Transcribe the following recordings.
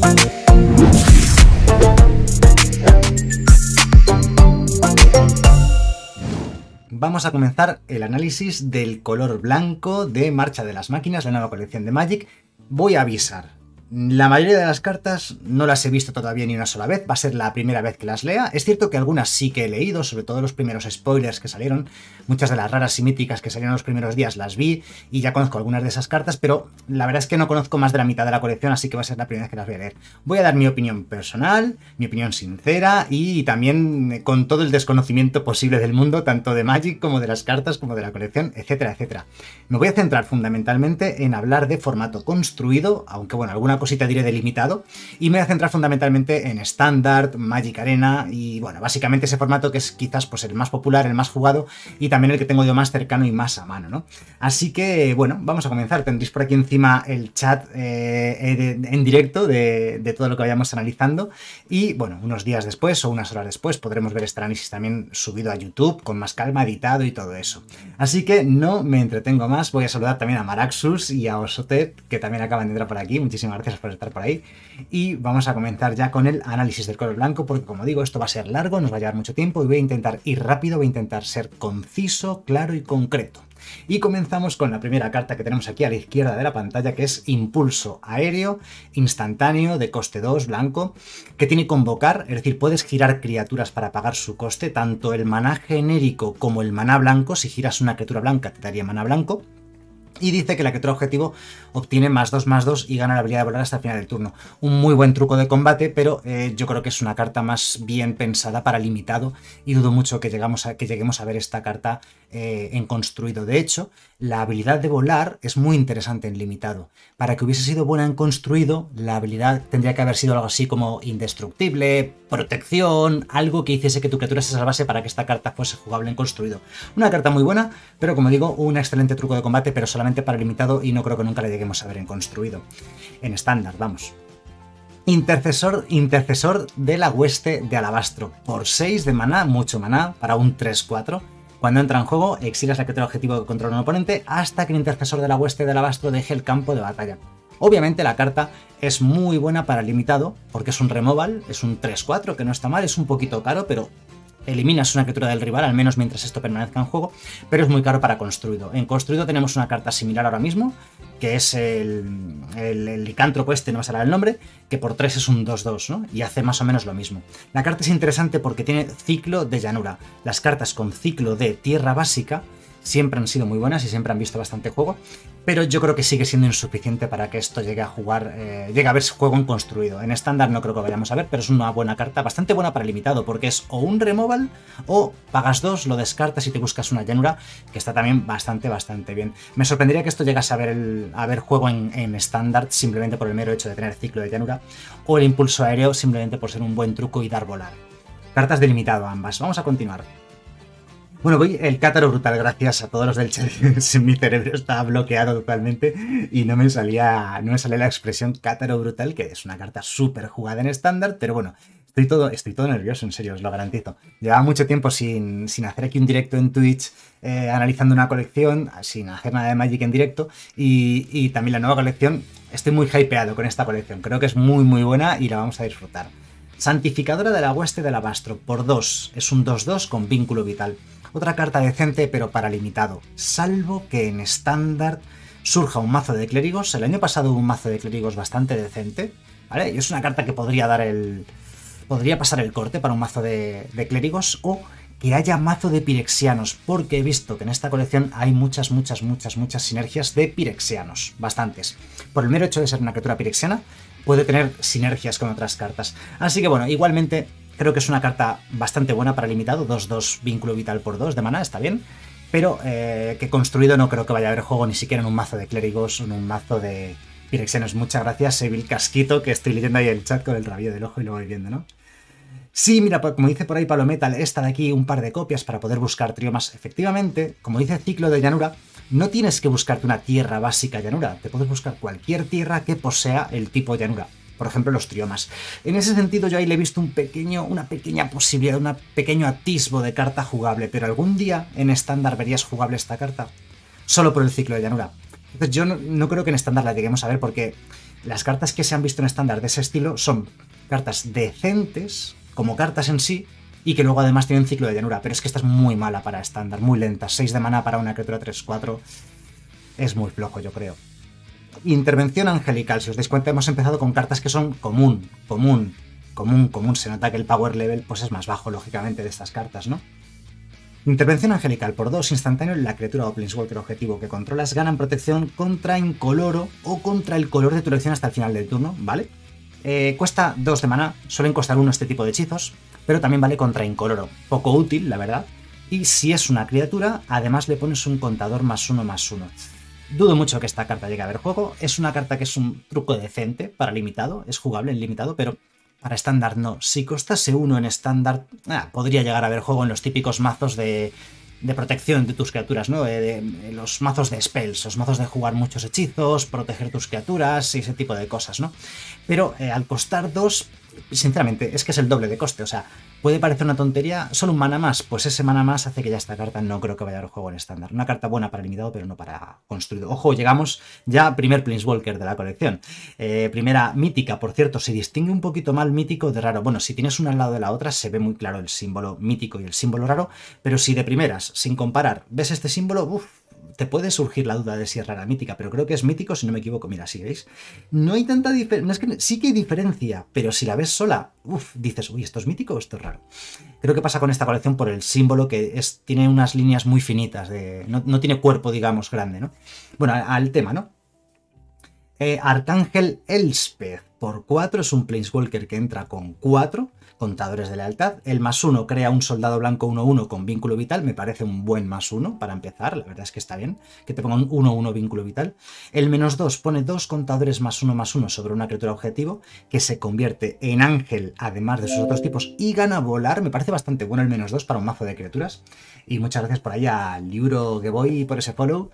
Vamos a comenzar el análisis del color blanco de Marcha de las Máquinas, la nueva colección de Magic. Voy a avisar. La mayoría de las cartas no las he visto todavía ni una sola vez, va a ser la primera vez que las lea. Es cierto que algunas sí que he leído, sobre todo los primeros spoilers que salieron, muchas de las raras y míticas que salieron los primeros días las vi y ya conozco algunas de esas cartas, pero la verdad es que no conozco más de la mitad de la colección, así que va a ser la primera vez que las voy a leer. Voy a dar mi opinión personal, mi opinión sincera y también con todo el desconocimiento posible del mundo, tanto de Magic como de las cartas, como de la colección, etcétera, etcétera. Me voy a centrar fundamentalmente en hablar de formato construido, aunque bueno, alguna cosita diré delimitado, y me voy a centrar fundamentalmente en Standard, Magic Arena y bueno, básicamente ese formato que es quizás pues el más popular, el más jugado y también el que tengo yo más cercano y más a mano, ¿no? Así que bueno, vamos a comenzar. Tendréis por aquí encima el chat en directo de todo lo que vayamos analizando y bueno, unos días después o unas horas después podremos ver este análisis también subido a YouTube con más calma, editado y todo eso. Así que no me entretengo más, voy a saludar también a Maraxus y a Osotet, que también acaban de entrar por aquí. Muchísimas gracias por estar por ahí y vamos a comenzar ya con el análisis del color blanco porque como digo esto va a ser largo, nos va a llevar mucho tiempo y voy a intentar ir rápido, voy a intentar ser conciso, claro y concreto. Y comenzamos con la primera carta que tenemos aquí a la izquierda de la pantalla, que es Impulso Aéreo instantáneo de coste 2 blanco, que tiene convocar, es decir, puedes girar criaturas para pagar su coste, tanto el maná genérico como el maná blanco. Si giras una criatura blanca te daría maná blanco. Y dice que la criatura objetivo obtiene +2/+2 y gana la habilidad de volar hasta el final del turno. Un muy buen truco de combate, pero yo creo que es una carta más bien pensada para limitado y dudo mucho que lleguemos a ver esta carta en construido. De hecho, la habilidad de volar es muy interesante en limitado. Para que hubiese sido buena en construido, la habilidad tendría que haber sido algo así como indestructible, protección, algo que hiciese que tu criatura se salvase para que esta carta fuese jugable en construido. Una carta muy buena, pero como digo, un excelente truco de combate, pero solamente para limitado y no creo que nunca la lleguemos a ver en construido. En estándar, vamos. Intercesor de la Hueste de Alabastro. Por 6 de maná, mucho maná, para un 3/4. Cuando entra en juego, exilas la criatura objetivo que controla un oponente hasta que el Intercesor de la Hueste de Alabastro deje el campo de batalla. Obviamente la carta es muy buena para limitado, porque es un removal, es un 3/4, que no está mal, es un poquito caro, pero eliminas una criatura del rival, al menos mientras esto permanezca en juego, pero es muy caro para construido. En construido tenemos una carta similar ahora mismo, que es el licántropo no me sale el nombre, que por 3 es un 2/2, ¿no? Y hace más o menos lo mismo. La carta es interesante porque tiene ciclo de llanura. Las cartas con ciclo de tierra básica siempre han sido muy buenas y siempre han visto bastante juego, pero yo creo que sigue siendo insuficiente para que esto llegue a jugar, llegue a verse juego en construido. En estándar no creo que vayamos a ver, pero es una buena carta, bastante buena para limitado, porque es o un removal o pagas 2, lo descartas y te buscas una llanura, que está también bastante bien. Me sorprendería que esto llegase a ver juego en estándar simplemente por el mero hecho de tener ciclo de llanura, o el impulso aéreo simplemente por ser un buen truco y dar volar. Cartas de limitado ambas. Vamos a continuar. Bueno, voy el Cátaro Brutal, gracias a todos los del chat. Mi cerebro estaba bloqueado totalmente y no me salía la expresión Cátaro Brutal, que es una carta súper jugada en estándar, pero bueno, estoy todo nervioso, en serio, os lo garantizo. Llevaba mucho tiempo sin hacer aquí un directo en Twitch analizando una colección, sin hacer nada de Magic en directo y también la nueva colección. Estoy muy hypeado con esta colección, creo que es muy buena y la vamos a disfrutar. Santificadora de la Hueste de Alabastro, por 2, es un 2/2 con vínculo vital. Otra carta decente, pero para limitado, salvo que en estándar surja un mazo de clérigos. El año pasado hubo un mazo de clérigos bastante decente, ¿vale? Y es una carta que podría pasar el corte para un mazo de clérigos, o que haya mazo de pirexianos, porque he visto que en esta colección hay muchas sinergias de pirexianos, bastantes. Por el mero hecho de ser una criatura pirexiana, puede tener sinergias con otras cartas. Así que bueno, igualmente creo que es una carta bastante buena para limitado, 2/2 vínculo vital por 2 de maná, está bien, pero que construido no creo que vaya a haber juego ni siquiera en un mazo de clérigos o en un mazo de pirexianos. Muchas gracias, Seville Casquito, que estoy leyendo ahí el chat con el rabillo del ojo y lo voy viendo, ¿no? Sí, mira, como dice por ahí Palometal, esta de aquí un par de copias para poder buscar triomas. Efectivamente, como dice Ciclo de Llanura, no tienes que buscarte una tierra básica llanura, te puedes buscar cualquier tierra que posea el tipo llanura. Por ejemplo, los triomas. En ese sentido, yo ahí le he visto una pequeña posibilidad, un pequeño atisbo de carta jugable, pero algún día en estándar verías jugable esta carta, solo por el ciclo de llanura. Entonces yo no creo que en estándar la lleguemos a ver porque Las cartas que se han visto en estándar de ese estilo son cartas decentes, como cartas en sí, y que luego además tienen ciclo de llanura, pero es que esta es muy mala para estándar, muy lenta. 6 de maná para una criatura 3-4 es muy flojo, yo creo. Intervención angelical. Si os dais cuenta, hemos empezado con cartas que son común. Se nota que el power level pues es más bajo, lógicamente, de estas cartas, ¿no? Intervención angelical. Por 2 instantáneo, la criatura o planeswalker objetivo que controlas ganan protección contra incoloro o contra el color de tu elección hasta el final del turno, ¿vale? Cuesta 2 de maná, suelen costar 1 este tipo de hechizos, pero también vale contra incoloro. Poco útil, la verdad. Y si es una criatura, además le pones un contador +1/+1. Dudo mucho que esta carta llegue a ver juego. Es una carta que es un truco decente para limitado, es jugable en limitado, pero para estándar no. Si costase 1 en estándar, podría llegar a ver juego en los típicos mazos de protección de tus criaturas, ¿no? Los mazos de spells, los mazos de jugar muchos hechizos, proteger tus criaturas y ese tipo de cosas, ¿no? Pero al costar 2, sinceramente, es que es el doble de coste, o sea, puede parecer una tontería, solo un mana más, pues ese mana más hace que ya esta carta no creo que vaya a ver juego en estándar. Una carta buena para limitado, pero no para construido. Ojo, llegamos ya a primer Planeswalker de la colección. Primera mítica, por cierto, se distingue un poquito mal mítico de raro. Bueno, si tienes una al lado de la otra, se ve muy claro el símbolo mítico y el símbolo raro, pero si de primeras, sin comparar, ves este símbolo, te puede surgir la duda de si es rara mítica, pero creo que es mítico si no me equivoco. Mira, si veis, no hay tanta diferencia, no, es que sí que hay diferencia, pero si la ves sola, dices, uy, ¿esto es mítico o esto es raro? Creo que pasa con esta colección por el símbolo que tiene unas líneas muy finitas, no tiene cuerpo, digamos, grande, ¿no? Bueno, al tema, ¿no? Arcángel Elspeth por 4 es un Planeswalker que entra con 4 contadores de lealtad. El +1 crea un soldado blanco 1-1 con vínculo vital. Me parece un buen +1 para empezar. La verdad es que está bien que te ponga un 1-1 vínculo vital. El -2 pone 2 contadores +1/+1 sobre una criatura objetivo que se convierte en ángel además de sus otros tipos y gana volar. Me parece bastante bueno el -2 para un mazo de criaturas. Y muchas gracias por ahí a Libro Geboy por ese follow.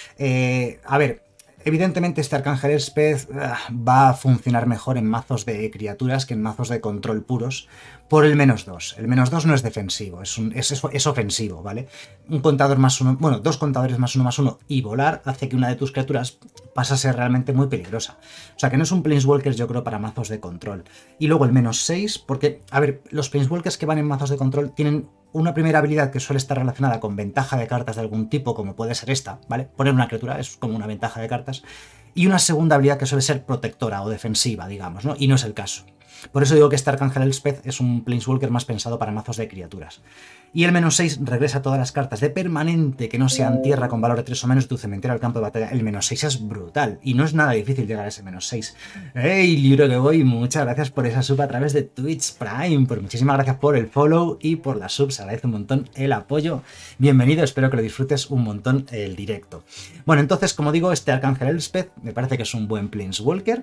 A ver, evidentemente este Arcángel Elspeth va a funcionar mejor en mazos de criaturas que en mazos de control puros por el -2. El -2 no es defensivo, es ofensivo, ¿vale? Un contador +1, bueno, 2 contadores +1/+1 y volar hace que una de tus criaturas pase a ser realmente muy peligrosa. O sea que no es un Planeswalker, yo creo, para mazos de control. Y luego el -6, porque, a ver, los Planeswalkers que van en mazos de control tienen una primera habilidad que suele estar relacionada con ventaja de cartas de algún tipo, como puede ser esta, ¿vale? Poner una criatura es como una ventaja de cartas. Y una segunda habilidad que suele ser protectora o defensiva, digamos, ¿no? Y no es el caso. Por eso digo que este Arcángel Elspeth es un Planeswalker más pensado para mazos de criaturas. Y el -6 regresa todas las cartas de permanente que no sean tierra con valor de 3 o menos de tu cementerio al campo de batalla. El -6 es brutal y no es nada difícil llegar a ese -6. ¡Hey, Libro que voy! Muchas gracias por esa sub a través de Twitch Prime. Pues muchísimas gracias por el follow y por la sub. Se agradece un montón el apoyo. Bienvenido, espero que lo disfrutes un montón el directo. Bueno, entonces, como digo, este Arcángel Elspeth me parece que es un buen Planeswalker,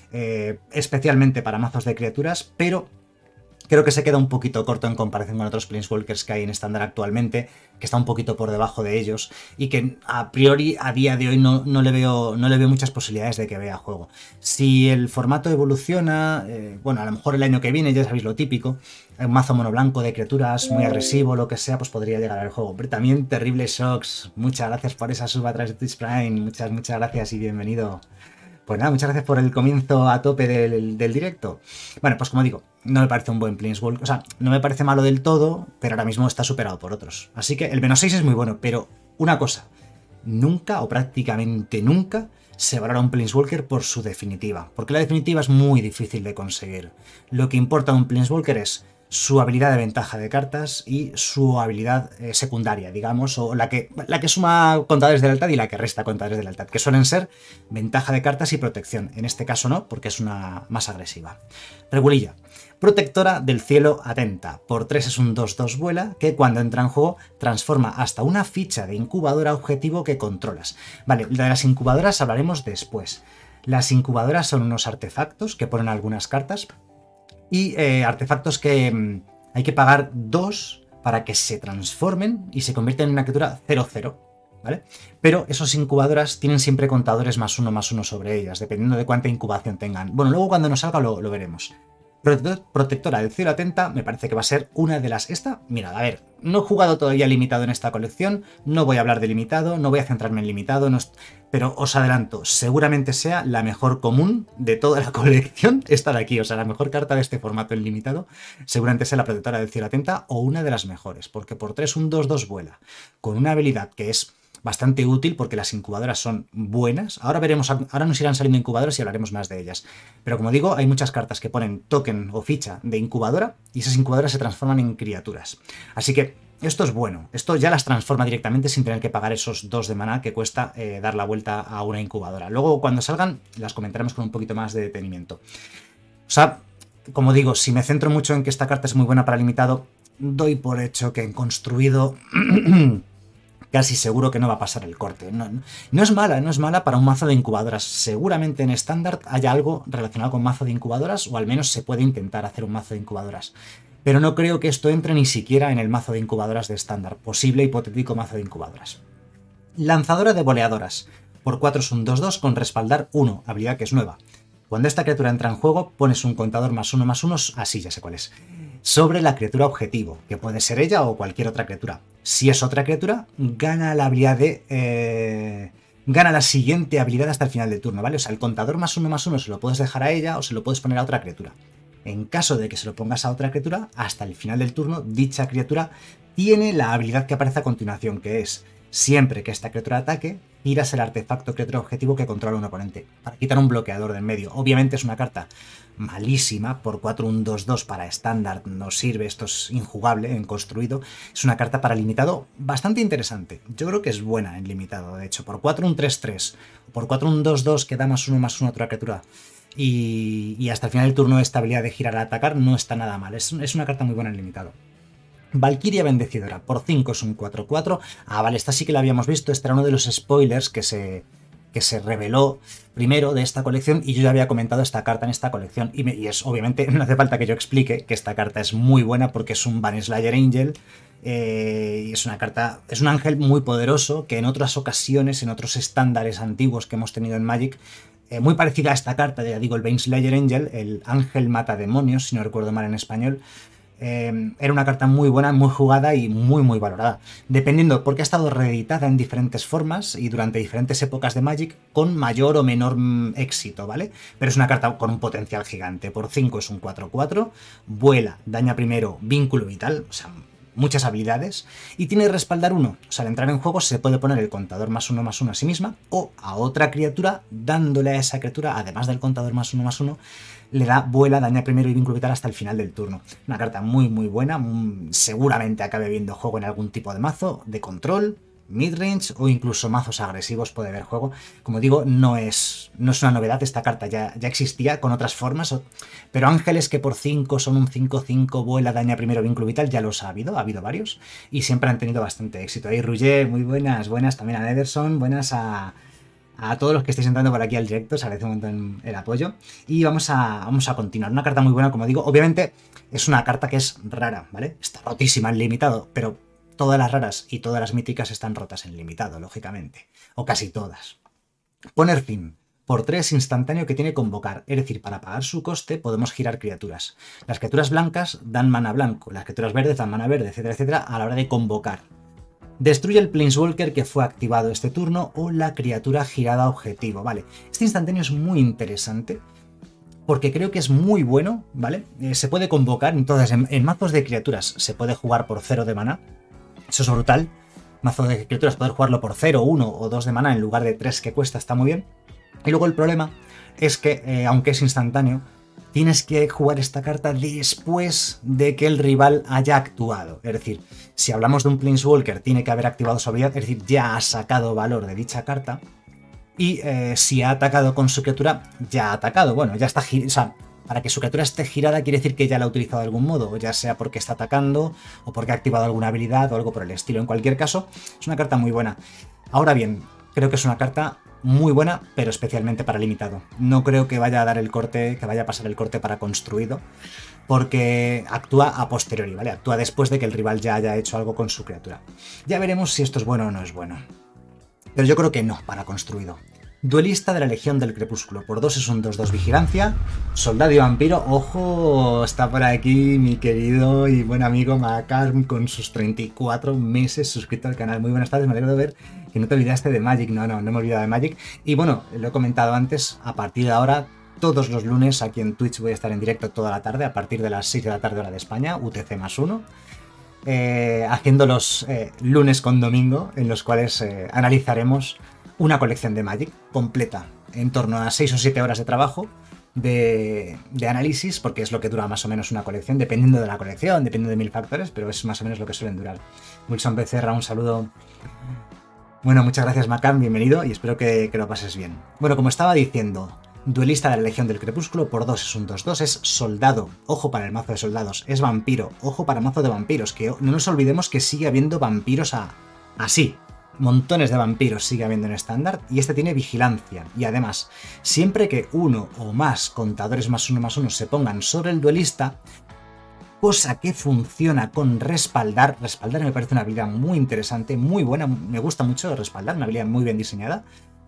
especialmente para mazos de criaturas, pero creo que se queda un poquito corto en comparación con otros Planeswalkers que hay en estándar actualmente, que está un poquito por debajo de ellos y que a priori a día de hoy no le veo muchas posibilidades de que vea juego. Si el formato evoluciona, bueno, a lo mejor el año que viene, ya sabéis lo típico, un mazo mono blanco de criaturas muy agresivo, lo que sea, pues podría llegar al juego. Pero también Terrible Shocks, muchas gracias por esa sub a través de Twitch Prime, muchas gracias y bienvenido. Pues nada, muchas gracias por el comienzo a tope del directo. Bueno, pues como digo, no me parece un buen Planeswalker, o sea, no me parece malo del todo, pero ahora mismo está superado por otros. Así que el -6 es muy bueno, pero una cosa, nunca o prácticamente nunca se valora un Planeswalker por su definitiva, porque la definitiva es muy difícil de conseguir. Lo que importa a un Planeswalker es su habilidad de ventaja de cartas y su habilidad secundaria, digamos, o la que suma contadores de lealtad y la que resta contadores de lealtad, que suelen ser ventaja de cartas y protección. En este caso no, porque es una más agresiva. Regulilla. Protectora del cielo atenta. Por 3 es un 2-2 vuela que cuando entra en juego transforma hasta una ficha de incubadora objetivo que controlas. Vale, de las incubadoras hablaremos después. Las incubadoras son unos artefactos que ponen algunas cartas y artefactos que hay que pagar 2 para que se transformen y se convierten en una criatura 0-0, ¿vale? Pero esas incubadoras tienen siempre contadores +1/+1 sobre ellas, dependiendo de cuánta incubación tengan. Bueno, luego cuando nos salga lo veremos. Protectora del cielo atenta me parece que va a ser una de las... Esta, mirad, a ver, no he jugado todavía limitado en esta colección, no voy a hablar de limitado, no voy a centrarme en limitado, pero os adelanto, seguramente sea la mejor común de toda la colección esta de aquí, o sea, la mejor carta de este formato en limitado, seguramente sea la protectora del cielo atenta o una de las mejores, porque por 3 un 2-2 vuela, con una habilidad que es bastante útil porque las incubadoras son buenas. Ahora veremos, ahora nos irán saliendo incubadoras y hablaremos más de ellas. Pero como digo, hay muchas cartas que ponen token o ficha de incubadora y esas incubadoras se transforman en criaturas. Así que esto es bueno. Esto ya las transforma directamente sin tener que pagar esos 2 de maná que cuesta dar la vuelta a una incubadora. Luego, cuando salgan, las comentaremos con un poquito más de detenimiento. O sea, como digo, si me centro mucho en que esta carta es muy buena para limitado, doy por hecho que en construido... casi seguro que no va a pasar el corte. No es mala, no es mala para un mazo de incubadoras. Seguramente en estándar haya algo relacionado con mazo de incubadoras, o al menos se puede intentar hacer un mazo de incubadoras. Pero no creo que esto entre ni siquiera en el mazo de incubadoras de estándar. Posible hipotético mazo de incubadoras. Lanzadora de boleadoras. Por 4 es un 2-2 con respaldar 1, habilidad que es nueva. Cuando esta criatura entra en juego, pones un contador +1/+1, así ya sé cuál es, sobre la criatura objetivo, que puede ser ella o cualquier otra criatura. Si es otra criatura, gana la habilidad de... gana la siguiente habilidad hasta el final del turno, ¿vale? O sea, el contador +1/+1 se lo puedes dejar a ella o se lo puedes poner a otra criatura. En caso de que se lo pongas a otra criatura, hasta el final del turno, dicha criatura tiene la habilidad que aparece a continuación, que es... siempre que esta criatura ataque, giras el artefacto criatura objetivo que controla un oponente, para quitar un bloqueador del medio. Obviamente es una carta malísima, por 4 un 2-2 para estándar no sirve, esto es injugable en construido. Es una carta para limitado bastante interesante. Yo creo que es buena en limitado, de hecho. Por 4 un 3-3, por 4 un 2-2 que da +1/+1 a otra criatura. Y hasta el final del turno esta habilidad de girar al atacar no está nada mal. Es una carta muy buena en limitado. Valquiria Bendecidora, por 5 es un 4-4. Ah, vale, esta sí que la habíamos visto. Este era uno de los spoilers que se reveló primero de esta colección y yo ya había comentado esta carta en esta colección. Y es, obviamente, no hace falta que yo explique que esta carta es muy buena porque es un Baneslayer Angel. Y es una carta, es un ángel muy poderoso que en otras ocasiones, en otros estándares antiguos que hemos tenido en Magic, muy parecida a esta carta, ya digo, el Baneslayer Angel, el ángel mata demonios, si no recuerdo mal en español. Era una carta muy buena, muy jugada y muy valorada, dependiendo porque ha estado reeditada en diferentes formas y durante diferentes épocas de Magic con mayor o menor éxito, ¿vale? Pero es una carta con un potencial gigante. Por 5 es un 4-4, vuela, daña primero, vínculo vital, o sea, muchas habilidades, y tiene respaldar 1, o sea, al entrar en juego se puede poner el contador +1/+1 a sí misma o a otra criatura, dándole a esa criatura, además del contador +1/+1, le da vuela, daña primero y vínculo vital hasta el final del turno. Una carta muy buena, seguramente acabe viendo juego en algún tipo de mazo, de control, midrange o incluso mazos agresivos puede ver juego. Como digo, no es una novedad, esta carta ya existía con otras formas, pero ángeles que por 5 son un 5-5, vuela, daña primero, vínculo vital, ya los ha habido varios, y siempre han tenido bastante éxito. Ahí Ruger, muy buenas también a Nederson, buenas a todos los que estáis entrando por aquí al directo, os agradezco un montón el apoyo. Y vamos a continuar. Una carta muy buena, como digo. Obviamente es una carta que es rara, ¿vale? Está rotísima en limitado, pero todas las raras y todas las míticas están rotas en limitado, lógicamente. O casi todas. Poner fin. Por 3 instantáneo que tiene convocar, es decir, para pagar su coste podemos girar criaturas. Las criaturas blancas dan mana blanco, las criaturas verdes dan mana verde, etcétera, etcétera, a la hora de convocar. Destruye el Planeswalker que fue activado este turno o la criatura girada objetivo, ¿vale? Este instantáneo es muy interesante porque creo que es muy bueno, ¿vale? Se puede convocar, entonces en mazos de criaturas se puede jugar por 0 de mana, eso es brutal. Mazo de criaturas poder jugarlo por 0, 1 o 2 de mana en lugar de 3 que cuesta, está muy bien. Y luego el problema es que, aunque es instantáneo, tienes que jugar esta carta después de que el rival haya actuado. Es decir, si hablamos de un Planeswalker, tiene que haber activado su habilidad, es decir, ya ha sacado valor de dicha carta. Y si ha atacado con su criatura, ya ha atacado. Bueno, ya está girada. O sea, para que su criatura esté girada quiere decir que ya la ha utilizado de algún modo, ya sea porque está atacando o porque ha activado alguna habilidad o algo por el estilo. En cualquier caso, es una carta muy buena. Ahora bien, creo que es una carta muy buena, pero especialmente para limitado. No creo que vaya a dar el corte, que vaya a pasar el corte para construido, porque actúa a posteriori, ¿vale? Actúa después de que el rival ya haya hecho algo con su criatura. Ya veremos si esto es bueno o no es bueno. Pero yo creo que no, para construido. Duelista de la Legión del Crepúsculo. Por 2 es un 2-2 vigilancia. Soldado y vampiro. Ojo, está por aquí mi querido y buen amigo Macarm con sus 34 meses suscrito al canal. Muy buenas tardes, me alegro de ver que no te olvidaste de Magic. No me he olvidado de Magic. Y bueno, lo he comentado antes, a partir de ahora, todos los lunes aquí en Twitch voy a estar en directo toda la tarde, a partir de las 6 de la tarde hora de España, UTC+1. Haciendo los lunes con domingo, en los cuales analizaremos una colección de Magic completa, en torno a 6 o 7 horas de trabajo de análisis, porque es lo que dura más o menos una colección, dependiendo de la colección, dependiendo de 1000 factores, pero es más o menos lo que suelen durar. Wilson Becerra, un saludo. Bueno, muchas gracias Macam, bienvenido y espero que lo pases bien. Bueno, como estaba diciendo, duelista de la Legión del Crepúsculo, por 2 es un 2-2, es soldado, ojo para el mazo de soldados, es vampiro, ojo para el mazo de vampiros, que no nos olvidemos que sigue habiendo vampiros así. Montones de vampiros sigue habiendo en estándar y este tiene vigilancia. Y además, siempre que uno o más contadores +1/+1 se pongan sobre el duelista, cosa que funciona con respaldar. Respaldar me parece una habilidad muy interesante, muy buena, me gusta mucho respaldar, una habilidad muy bien diseñada.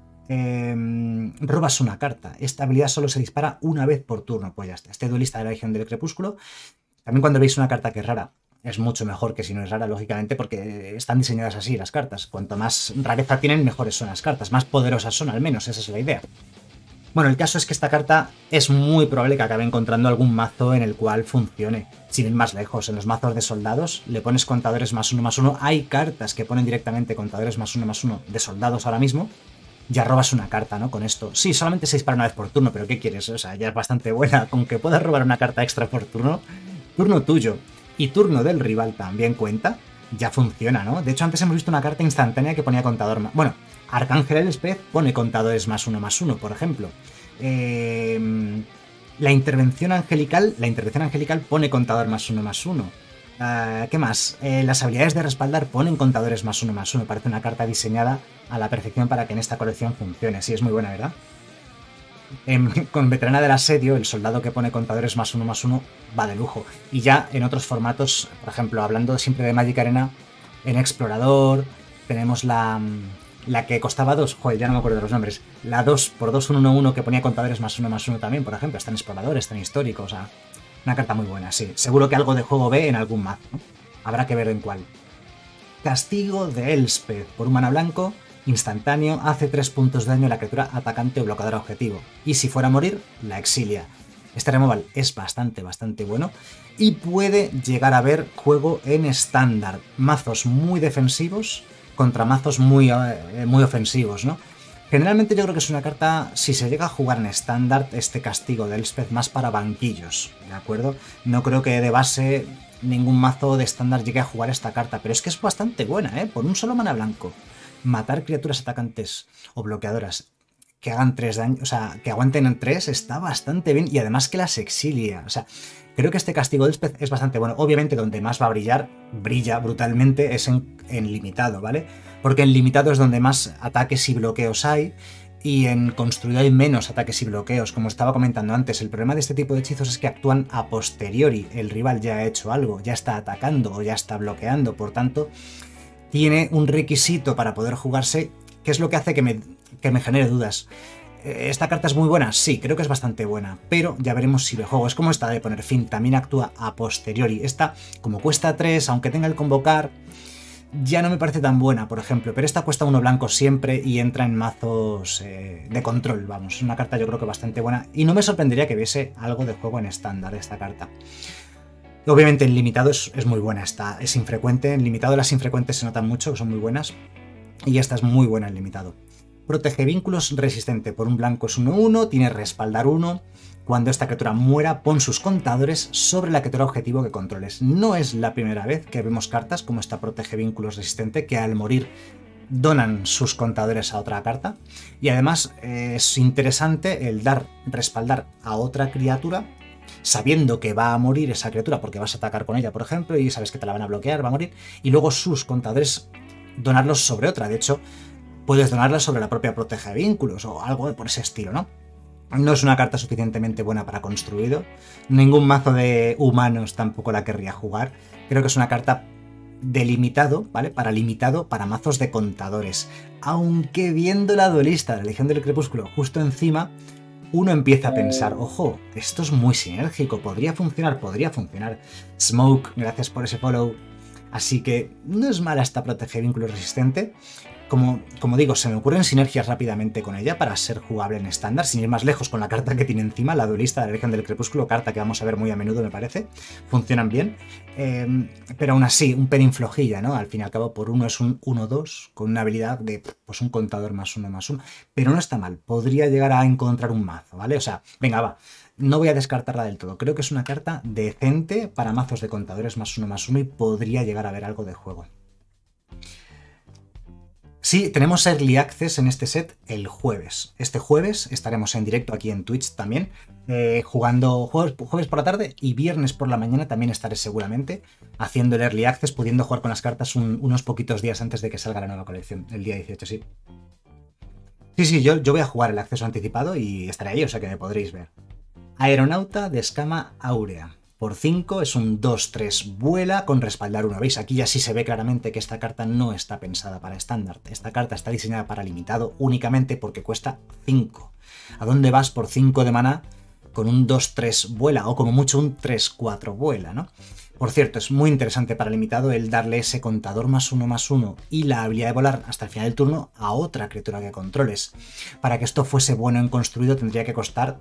Robas una carta. Esta habilidad solo se dispara una vez por turno. Pues ya está. Este duelista de la Legión del Crepúsculo, también cuando veis una carta que es rara, es mucho mejor que si no es rara, lógicamente, porque están diseñadas así las cartas. Cuanto más rareza tienen, mejores son las cartas. Más poderosas son, al menos, esa es la idea. Bueno, el caso es que esta carta es muy probable que acabe encontrando algún mazo en el cual funcione. Sin ir más lejos, en los mazos de soldados le pones contadores +1/+1. Hay cartas que ponen directamente contadores +1/+1 de soldados ahora mismo. Ya robas una carta, ¿no? Con esto. Sí, solamente se dispara una vez por turno, pero ¿qué quieres? O sea, ya es bastante buena. Con que puedas robar una carta extra por turno, turno tuyo y turno del rival también cuenta, ya funciona, ¿no? De hecho, antes hemos visto una carta instantánea que ponía contador más... Bueno, Arcángel Elspeth pone contadores +1/+1, por ejemplo. La intervención angelical pone contador +1/+1. ¿Qué más? Las habilidades de respaldar ponen contadores +1/+1. Parece una carta diseñada a la perfección para que en esta colección funcione. Sí, es muy buena, ¿verdad? Con Veterana del Asedio, el soldado que pone contadores +1/+1 va de lujo. Y ya en otros formatos, por ejemplo, hablando siempre de Magic Arena, en Explorador tenemos la que costaba 2, joder, ya no me acuerdo de los nombres, la 2 por 2 1/1 que ponía contadores +1/+1 también, por ejemplo, está en Explorador, está en Histórico, o sea, una carta muy buena, sí. Seguro que algo de juego ve en algún mazo, ¿no? Habrá que ver en cuál. Castigo de Elspeth, por un mana blanco, instantáneo, hace 3 puntos de daño a la criatura atacante o bloqueadora objetivo. Y si fuera a morir, la exilia. Este removal es bastante bueno y puede llegar a ver juego en estándar. Mazos muy defensivos contra mazos muy ofensivos, ¿no? Generalmente yo creo que es una carta, si se llega a jugar en estándar, este castigo de Elspeth más para banquillos, ¿de acuerdo? No creo que de base ningún mazo de estándar llegue a jugar esta carta, pero es que es bastante buena, ¿eh? Por un solo mana blanco. Matar criaturas atacantes o bloqueadoras que hagan 3 daños, o sea, que aguanten en 3, está bastante bien y además que las exilia. O sea, creo que este castigo de Elspeth es bastante bueno. Obviamente donde más va a brillar, brilla brutalmente, es en limitado, ¿vale? Porque en limitado es donde más ataques y bloqueos hay y en construido hay menos ataques y bloqueos. Como estaba comentando antes, el problema de este tipo de hechizos es que actúan a posteriori. El rival ya ha hecho algo, ya está atacando o ya está bloqueando, por tanto tiene un requisito para poder jugarse, que es lo que hace que me genere dudas. ¿Esta carta es muy buena? Sí, creo que es bastante buena, pero ya veremos si le juego. Es como esta de poner fin, también actúa a posteriori. Esta, como cuesta 3, aunque tenga el convocar, ya no me parece tan buena, por ejemplo, pero esta cuesta 1 blanco siempre y entra en mazos de control, vamos. Es una carta yo creo que bastante buena y no me sorprendería que viese algo de juego en estándar esta carta. Obviamente en limitado es muy buena, esta es infrecuente, en limitado las infrecuentes se notan mucho, que son muy buenas, y esta es muy buena en limitado. Protege vínculos, resistente, por un blanco es 1/1, tiene respaldar 1, cuando esta criatura muera pon sus contadores sobre la criatura objetivo que controles. No es la primera vez que vemos cartas como esta protege vínculos resistente, que al morir donan sus contadores a otra carta, y además es interesante el dar respaldar a otra criatura sabiendo que va a morir esa criatura porque vas a atacar con ella, por ejemplo, y sabes que te la van a bloquear, va a morir, y luego sus contadores donarlos sobre otra. De hecho, puedes donarlas sobre la propia protege de vínculos o algo por ese estilo, ¿no? No es una carta suficientemente buena para construido. Ningún mazo de humanos tampoco la querría jugar. Creo que es una carta delimitado, ¿vale? Para limitado para mazos de contadores. Aunque viendo la duelista, la Legión del Crepúsculo, justo encima, uno empieza a pensar, ojo, esto es muy sinérgico, podría funcionar, podría funcionar. Smoke, gracias por ese follow. Así que no es mala esta protege vínculo resistente. Como digo, se me ocurren sinergias rápidamente con ella para ser jugable en estándar, sin ir más lejos con la carta que tiene encima, la duelista de la Legión del Crepúsculo, carta que vamos a ver muy a menudo, me parece. Funcionan bien, pero aún así, un pelín flojilla, ¿no? Al fin y al cabo, por uno es un 1-2, con una habilidad de pues un contador +1/+1, pero no está mal, podría llegar a encontrar un mazo, ¿vale? O sea, venga, va. No voy a descartarla del todo, creo que es una carta decente para mazos de contadores +1/+1 y podría llegar a ver algo de juego. Sí, tenemos Early Access en este set el jueves. Este jueves estaremos en directo aquí en Twitch también, jugando jueves por la tarde y viernes por la mañana también estaré seguramente haciendo el Early Access, pudiendo jugar con las cartas unos poquitos días antes de que salga la nueva colección, el día 18, sí. Sí, yo voy a jugar el acceso anticipado y estaré ahí, o sea que me podréis ver. Aeronauta de escama áurea. Por 5 es un 2-3 vuela con respaldar 1. ¿Veis? Aquí ya sí se ve claramente que esta carta no está pensada para estándar. Esta carta está diseñada para limitado únicamente porque cuesta 5. ¿A dónde vas por 5 de maná con un 2-3 vuela? O como mucho un 3-4 vuela, ¿no? Por cierto, es muy interesante para limitado el darle ese contador +1/+1 y la habilidad de volar hasta el final del turno a otra criatura que controles. Para que esto fuese bueno en construido tendría que costar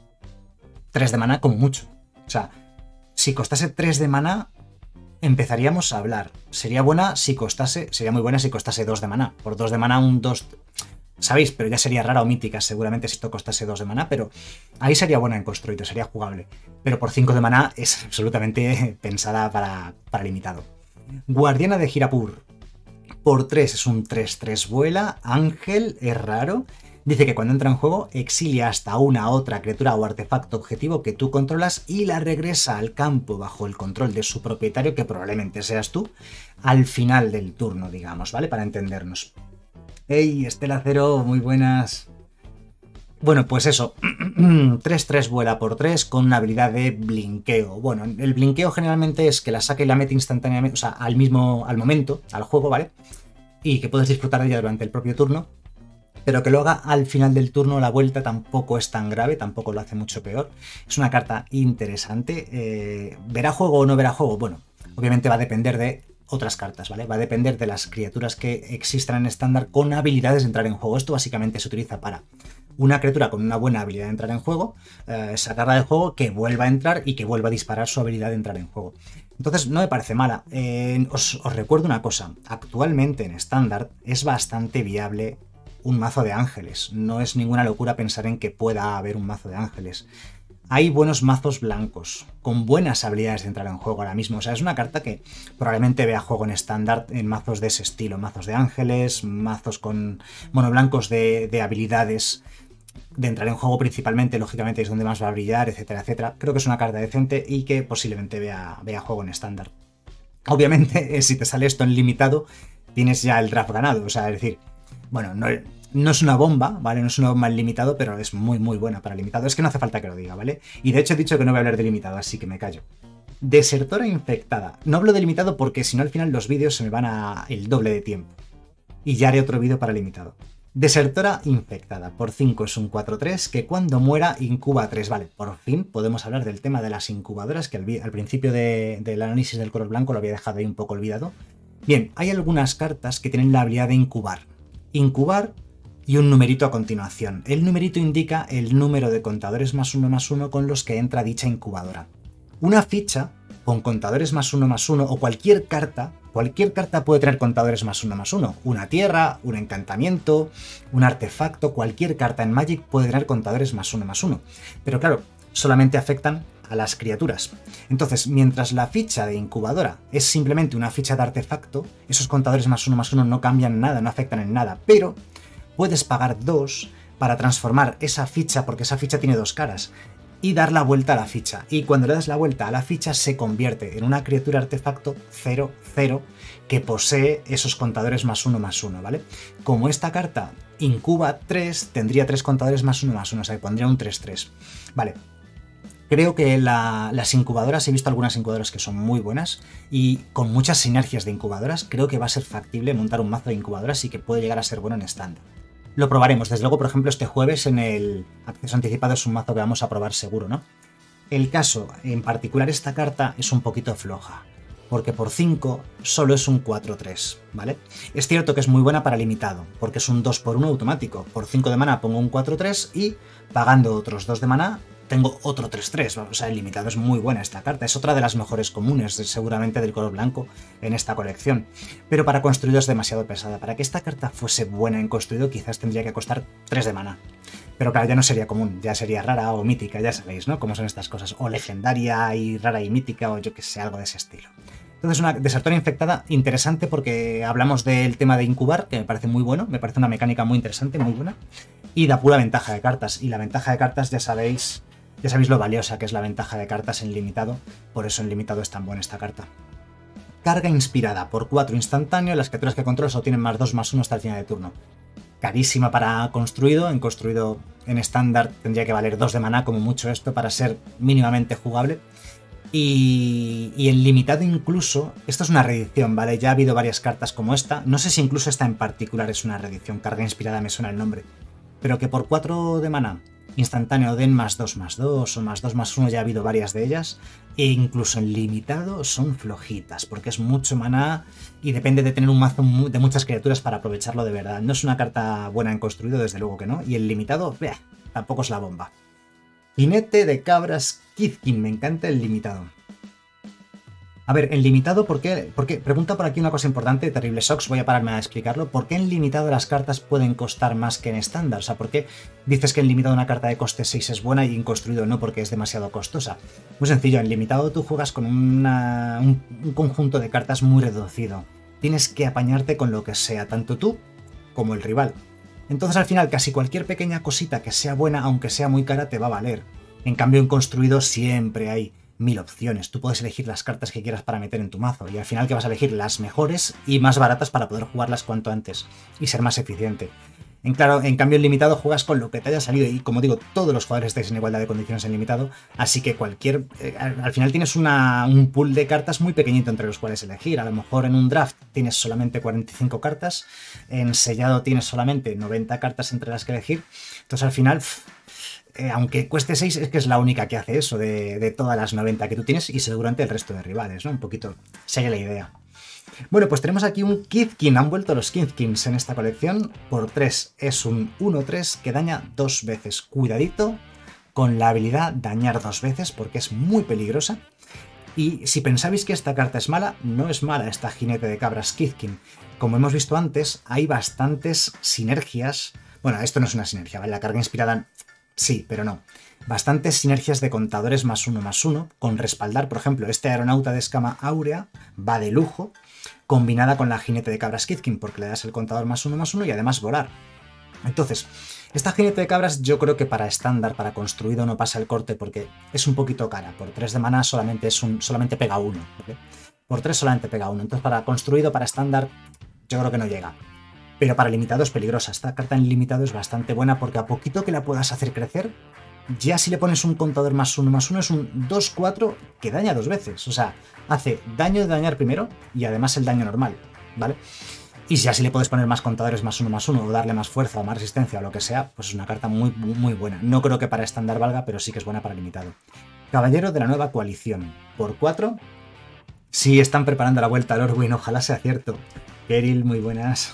3 de maná como mucho. O sea, si costase 3 de maná, empezaríamos a hablar. Sería muy buena si costase 2 de maná. Por 2 de maná, un 2... ¿Sabéis? Pero ya sería rara o mítica, seguramente, si esto costase 2 de maná, pero ahí sería buena en construido, sería jugable. Pero por 5 de maná es absolutamente pensada para limitado. Guardiana de Jirapur. Por 3 es un 3-3 vuela. Ángel, es raro. Dice que cuando entra en juego, exilia hasta una otra criatura o artefacto objetivo que tú controlas y la regresa al campo bajo el control de su propietario, que probablemente seas tú, al final del turno, digamos, ¿vale? Para entendernos. ¡Ey, Estela Cero! Muy buenas. Bueno, pues eso. 3-3 vuela por 3 con una habilidad de blinqueo. Bueno, el blinqueo generalmente es que la saque y la mete instantáneamente, o sea, al momento, al juego, ¿vale? Y que puedes disfrutar de ella durante el propio turno. Pero que lo haga al final del turno, la vuelta tampoco es tan grave, tampoco lo hace mucho peor. Es una carta interesante. ¿Verá juego o no verá juego? Bueno, obviamente va a depender de otras cartas, ¿vale? Va a depender de las criaturas que existan en estándar con habilidades de entrar en juego. Esto básicamente se utiliza para una criatura con una buena habilidad de entrar en juego, sacarla del juego, que vuelva a entrar y que vuelva a disparar su habilidad de entrar en juego. Entonces no me parece mala. Os recuerdo una cosa, actualmente en estándar es bastante viable un mazo de ángeles. No es ninguna locura pensar en que pueda haber un mazo de ángeles. Hay buenos mazos blancos, con buenas habilidades de entrar en juego ahora mismo. O sea, es una carta que probablemente vea juego en estándar en mazos de ese estilo. Mazos de ángeles, mazos con monoblancos de habilidades de entrar en juego principalmente, lógicamente es donde más va a brillar, etcétera, etcétera. Creo que es una carta decente y que posiblemente vea juego en estándar. Obviamente, si te sale esto en limitado, tienes ya el draft ganado. O sea, es decir, bueno, no es una bomba, ¿vale? No es una bomba en limitado, pero es muy buena para limitado. Es que no hace falta que lo diga, ¿vale? Y de hecho he dicho que no voy a hablar de limitado, así que me callo. Desertora infectada. No hablo de limitado porque si no al final los vídeos se me van a el doble de tiempo. Y ya haré otro vídeo para limitado. Desertora infectada. Por 5 es un 4-3 que cuando muera incuba 3. Vale, por fin podemos hablar del tema de las incubadoras que al principio del análisis del color blanco lo había dejado ahí un poco olvidado. Bien, hay algunas cartas que tienen la habilidad de incubar. Incubar y un numerito a continuación. El numerito indica el número de contadores +1/+1 con los que entra dicha incubadora. Una ficha con contadores +1/+1 o cualquier carta puede tener contadores +1/+1. Una tierra, un encantamiento, un artefacto, cualquier carta en Magic puede tener contadores +1/+1. Pero claro, solamente afectan a las criaturas. Entonces, mientras la ficha de incubadora es simplemente una ficha de artefacto, esos contadores +1/+1 no cambian nada, no afectan en nada, pero puedes pagar 2 para transformar esa ficha, porque esa ficha tiene 2 caras, y dar la vuelta a la ficha. Y cuando le das la vuelta a la ficha se convierte en una criatura artefacto 0/0 que posee esos contadores +1/+1, ¿vale? Como esta carta incuba 3, tendría 3 contadores +1/+1, o sea que pondría un 3/3. Vale. Creo que las incubadoras, he visto algunas incubadoras que son muy buenas y con muchas sinergias de incubadoras, creo que va a ser factible montar un mazo de incubadoras y que puede llegar a ser bueno en estándar. Lo probaremos, desde luego, por ejemplo, este jueves en el acceso anticipado es un mazo que vamos a probar seguro, ¿no? El caso, en particular esta carta es un poquito floja, porque por 5 solo es un 4-3, ¿vale? Es cierto que es muy buena para limitado, porque es un 2x1 automático. Por 5 de maná pongo un 4-3 y pagando otros 2 de maná tengo otro 3-3, o sea, el limitado es muy buena esta carta, es otra de las mejores comunes seguramente del color blanco en esta colección, pero para construido es demasiado pesada. Para que esta carta fuese buena en construido quizás tendría que costar 3 de mana, pero claro, ya no sería común, ya sería rara o mítica, ya sabéis, ¿no? Cómo son estas cosas, o legendaria y rara y mítica, o yo que sé, algo de ese estilo. Entonces una desertora infectada interesante porque hablamos del tema de incubar, que me parece muy bueno, me parece una mecánica muy interesante, muy buena, y da pura ventaja de cartas, y la ventaja de cartas ya sabéis lo valiosa que es la ventaja de cartas en limitado, por eso en limitado es tan buena esta carta. Carga inspirada, por 4 instantáneo, las criaturas que controlas o tienen +2/+1 hasta el final de turno. Carísima para construido, en construido en estándar tendría que valer 2 de maná como mucho esto para ser mínimamente jugable. Y en limitado incluso, esto es una reedición, ¿vale? Ya ha habido varias cartas como esta, no sé si incluso esta en particular es una reedición, carga inspirada me suena el nombre, pero que por 4 de maná instantáneo den +2/+2 o +2/+1, ya ha habido varias de ellas, e incluso en limitado son flojitas, porque es mucho maná y depende de tener un mazo de muchas criaturas para aprovecharlo de verdad. No es una carta buena en construido, desde luego que no, y en limitado, tampoco es la bomba. Jinete de cabras Kithkin, me encanta el limitado. A ver, en limitado, ¿por qué? Porque pregunta por aquí una cosa importante, Terrible Shocks, voy a pararme a explicarlo. ¿Por qué en limitado las cartas pueden costar más que en estándar? O sea, ¿por qué dices que en limitado una carta de coste 6 es buena y en construido no porque es demasiado costosa? Muy sencillo, en limitado tú juegas con un conjunto de cartas muy reducido. Tienes que apañarte con lo que sea, tanto tú como el rival. Entonces al final casi cualquier pequeña cosita que sea buena, aunque sea muy cara, te va a valer. En cambio en construido siempre hay 1000 opciones. Tú puedes elegir las cartas que quieras para meter en tu mazo y al final que vas a elegir las mejores y más baratas para poder jugarlas cuanto antes y ser más eficiente. En cambio en limitado juegas con lo que te haya salido y como digo, todos los jugadores estáis en igualdad de condiciones en limitado, así que al final tienes un pool de cartas muy pequeñito entre los cuales elegir. A lo mejor en un draft tienes solamente 45 cartas, en sellado tienes solamente 90 cartas entre las que elegir, entonces al final aunque cueste 6, es que es la única que hace eso de todas las 90 que tú tienes y seguramente el resto de rivales, ¿no? Un poquito sigue la idea. Bueno, pues tenemos aquí un Kithkin, han vuelto los Kithkins en esta colección. Por 3 es un 1-3 que daña 2 veces. Cuidadito con la habilidad dañar 2 veces porque es muy peligrosa. Y si pensáis que esta carta es mala, no es mala esta jinete de cabras Kithkin. Como hemos visto antes, hay bastantes sinergias. Bueno, esto no es una sinergia, ¿vale? La carga inspirada sí, pero no. Bastantes sinergias de contadores +1/+1, con respaldar, por ejemplo, este aeronauta de escama áurea va de lujo, combinada con la jinete de cabras Kithkin, porque le das el contador +1/+1 y además volar. Entonces, esta jinete de cabras yo creo que para estándar, para construido, no pasa el corte porque es un poquito cara. Por 3 de maná solamente pega 1, ¿vale? Por 3 solamente pega 1. Entonces, para construido, para estándar, yo creo que no llega. Pero para limitado es peligrosa. Esta carta en limitado es bastante buena porque a poquito que la puedas hacer crecer, ya si le pones un contador +1/+1 es un 2-4 que daña 2 veces. O sea, hace daño de dañar primero y además el daño normal, ¿vale? Y ya si le puedes poner más contadores +1/+1 o darle más fuerza o más resistencia o lo que sea, pues es una carta muy, muy buena. No creo que para estándar valga, pero sí que es buena para limitado. Caballero de la nueva coalición. Por 4. Sí, están preparando la vuelta al Orwin, ojalá sea cierto. Keril, muy buenas.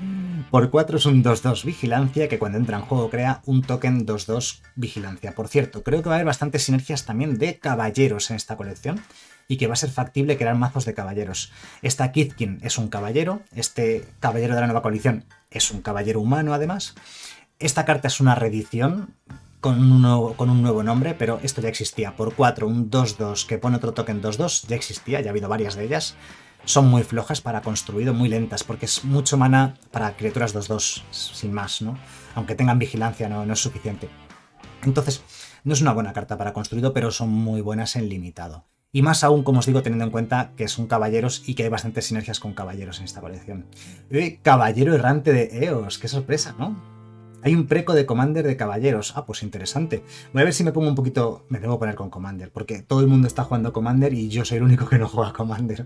Por 4 es un 2-2 vigilancia que cuando entra en juego crea un token 2-2 vigilancia. Por cierto, creo que va a haber bastantes sinergias también de caballeros en esta colección y que va a ser factible crear mazos de caballeros. Esta Kithkin es un caballero, este caballero de la nueva coalición es un caballero humano además. Esta carta es una reedición con un nuevo nombre, pero esto ya existía. Por 4, un 2-2 que pone otro token 2-2, ya existía, ya ha habido varias de ellas. Son muy flojas para construido, muy lentas, porque es mucho mana para criaturas 2-2, sin más, ¿no? Aunque tengan vigilancia, no es suficiente. Entonces, no es una buena carta para construido, pero son muy buenas en limitado. Y más aún, como os digo, teniendo en cuenta que son caballeros y que hay bastantes sinergias con caballeros en esta colección. Caballero errante de Eos, qué sorpresa, ¿no? Hay un preco de Commander de caballeros. Ah, pues interesante. Voy a ver si me pongo un poquito... Me debo poner con Commander, porque todo el mundo está jugando Commander y yo soy el único que no juega Commander.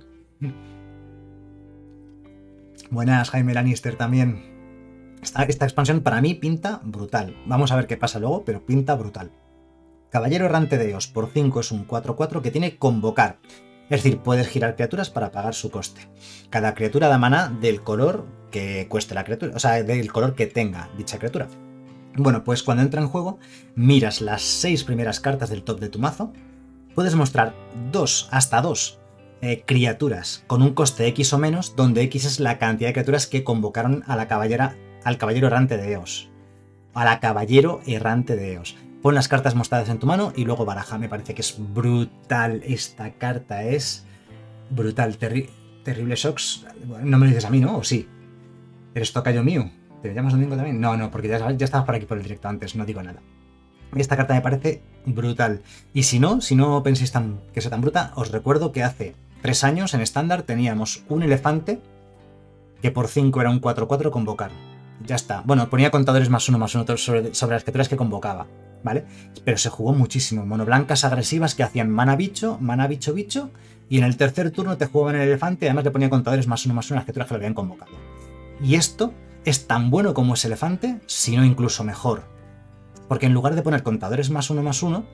Buenas, Jaime Lannister también. Esta expansión para mí pinta brutal. Vamos a ver qué pasa luego, pero pinta brutal. Caballero Errante de Eos por 5 es un 4-4 que tiene convocar. Es decir, puedes girar criaturas para pagar su coste. Cada criatura da maná del color que cueste la criatura, o sea, del color que tenga dicha criatura. Bueno, pues cuando entra en juego, miras las 6 primeras cartas del top de tu mazo, puedes mostrar hasta dos criaturas con un coste X o menos, donde X es la cantidad de criaturas que convocaron a al Caballero Errante de Eos. A la Caballero Errante de Eos. Pon las cartas mostradas en tu mano y luego baraja. Me parece que es brutal. Esta carta es brutal. Terrible Shocks. No me lo dices a mí, ¿no? ¿O sí? ¿Eres tocayo mío? ¿Te llamas Domingo también? No, porque ya estabas por aquí por el directo antes. No digo nada. Esta carta me parece brutal. Y si no penséis que sea tan bruta, os recuerdo que hace 3 años en estándar teníamos un elefante que por 5 era un 4-4 convocar. Ya está. Bueno, ponía contadores +1/+1 sobre las criaturas que convocaba, ¿vale? Pero se jugó muchísimo. Monoblancas agresivas que hacían mana bicho, bicho, y en el tercer turno te jugaban el elefante y además le ponía contadores +1/+1 a las criaturas que lo habían convocado. Y esto es tan bueno como ese elefante, si no incluso mejor. Porque en lugar de poner contadores +1/+1,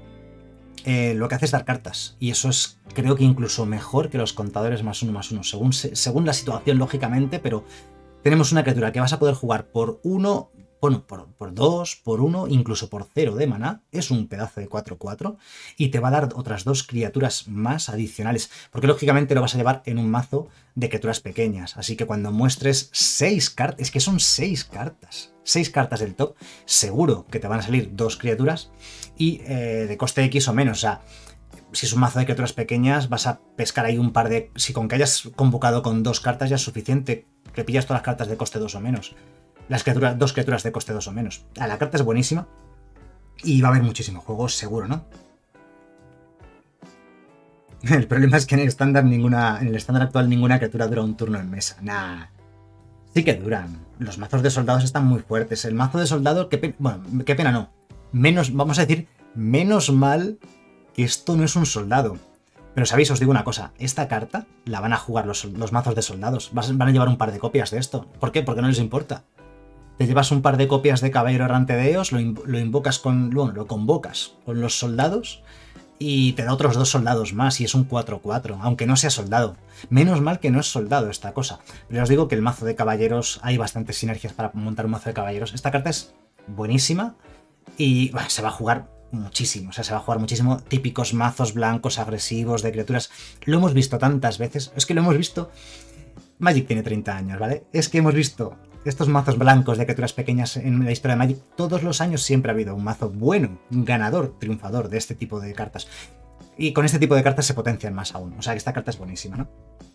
lo que hace es dar cartas. Y eso es, creo que incluso mejor que los contadores +1/+1, según la situación, lógicamente, pero tenemos una criatura que vas a poder jugar por 1, bueno, por 2, por 1, incluso por 0 de maná. Es un pedazo de 4-4 y te va a dar otras 2 criaturas más adicionales, porque lógicamente lo vas a llevar en un mazo de criaturas pequeñas. Así que cuando muestres 6 cartas, es que son 6 cartas. 6 cartas del top, seguro que te van a salir 2 criaturas y de coste X o menos. O sea, si es un mazo de criaturas pequeñas, vas a pescar ahí un par de... Si con que hayas convocado con 2 cartas ya es suficiente, que pillas todas las cartas de coste 2 o menos. Las criaturas, 2 criaturas de coste 2 o menos. La carta es buenísima y va a haber muchísimos juegos, seguro, ¿no? El problema es que en el estándar actual ninguna criatura dura un turno en mesa. Nah. Sí que duran. Los mazos de soldados están muy fuertes. El mazo de soldados, bueno, qué pena no. Vamos a decir, menos mal que esto no es un soldado. Pero sabéis, os digo una cosa, esta carta la van a jugar los mazos de soldados. Van a llevar un par de copias de esto. ¿Por qué? Porque no les importa. Te llevas un par de copias de Caballero Errante de Eos, lo invocas lo convocas con los soldados y te da otros 2 soldados más y es un 4-4, aunque no sea soldado. Menos mal que no es soldado esta cosa. Pero os digo que el mazo de caballeros, hay bastantes sinergias para montar un mazo de caballeros. Esta carta es buenísima y bueno, se va a jugar muchísimo. O sea, se va a jugar muchísimo. Típicos mazos blancos agresivos de criaturas. Lo hemos visto tantas veces. Es que lo hemos visto. Magic tiene 30 años, ¿vale? Es que hemos visto estos mazos blancos de criaturas pequeñas en la historia de Magic. Todos los años siempre ha habido un mazo bueno, un ganador, triunfador de este tipo de cartas. Y con este tipo de cartas se potencian más aún. O sea que esta carta es buenísima, ¿no?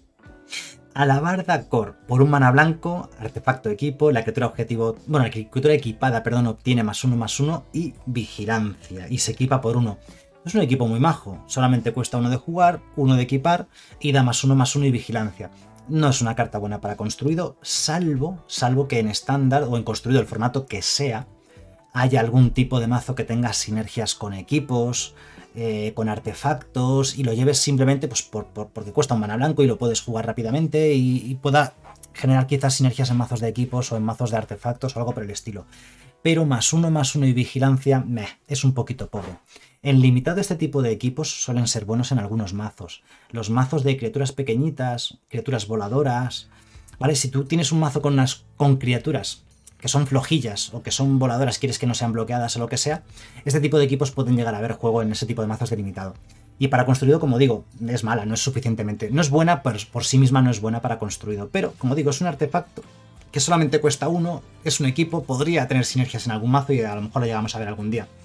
Alabarda Core, por un mana blanco, artefacto equipo, la criatura objetivo, bueno, la criatura equipada, perdón, obtiene +1/+1 y vigilancia, y se equipa por 1. Es un equipo muy majo, solamente cuesta 1 de jugar, 1 de equipar, y da +1/+1 y vigilancia. No es una carta buena para construido, salvo que en estándar o en construido, el formato que sea, haya algún tipo de mazo que tenga sinergias con equipos, con artefactos, y lo lleves simplemente pues, porque cuesta un mana blanco y lo puedes jugar rápidamente y pueda generar quizás sinergias en mazos de equipos o en mazos de artefactos o algo por el estilo. Pero +1/+1 y vigilancia, es un poquito pobre. En limitado este tipo de equipos suelen ser buenos en algunos mazos. Los mazos de criaturas pequeñitas, criaturas voladoras, ¿vale? Si tú tienes un mazo con criaturas que son flojillas o que son voladoras, quieres que no sean bloqueadas o lo que sea, este tipo de equipos pueden llegar a ver juego en ese tipo de mazos de limitado. Y para construido, como digo, es mala, no es suficientemente... No es buena, por sí misma no es buena para construido, pero, como digo, es un artefacto que solamente cuesta 1, es un equipo, podría tener sinergias en algún mazo y a lo mejor lo llegamos a ver algún día.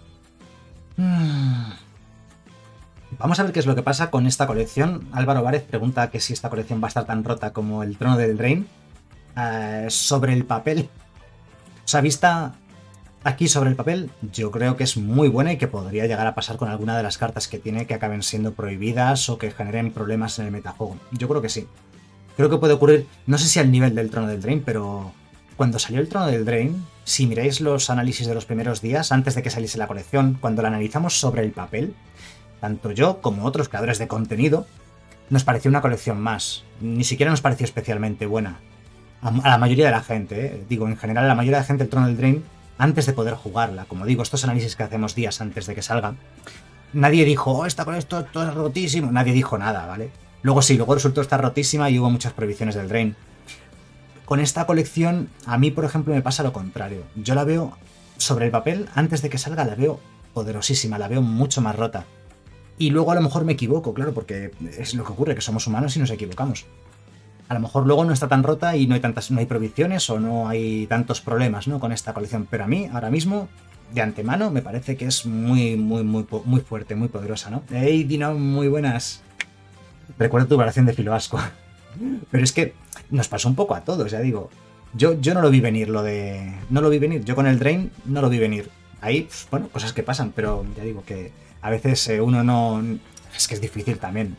Vamos a ver qué es lo que pasa con esta colección. Álvaro Várez pregunta que si esta colección va a estar tan rota como el Trono del Drain. Sobre el papel, o sea, vista aquí sobre el papel, yo creo que es muy buena y que podría llegar a pasar con alguna de las cartas que tiene que acaben siendo prohibidas o que generen problemas en el metajuego. Yo creo que sí. Creo que puede ocurrir, no sé si al nivel del Trono del Drain, pero cuando salió el Trono del Drain, si miráis los análisis de los primeros días, antes de que saliese la colección, cuando la analizamos sobre el papel, tanto yo como otros creadores de contenido, nos pareció una colección más. Ni siquiera nos pareció especialmente buena. A la mayoría de la gente, digo, en general, a la mayoría de la gente el Trono del Drain, antes de poder jugarla, como digo, estos análisis que hacemos días antes de que salga, nadie dijo, oh, esta con esto es rotísimo. Nadie dijo nada, ¿vale? Luego sí, luego resultó estar rotísima y hubo muchas prohibiciones del Drain. Con esta colección, a mí, por ejemplo, me pasa lo contrario. Yo la veo, sobre el papel, antes de que salga, la veo poderosísima, la veo mucho más rota. Y luego a lo mejor me equivoco, claro, porque es lo que ocurre, que somos humanos y nos equivocamos. A lo mejor luego no está tan rota y no hay prohibiciones o no hay tantos problemas, ¿no?, con esta colección. Pero a mí, ahora mismo, de antemano, me parece que es muy fuerte, muy poderosa, ¿no? ¡Hey, Dino! Muy buenas. Recuerdo tu oración de Filoasco. Pero es que nos pasó un poco a todos, ya digo. Yo no lo vi venir, no lo vi venir. Yo con el Drain no lo vi venir. Ahí, pues, bueno, cosas que pasan, pero ya digo que a veces uno no... Es que es difícil también.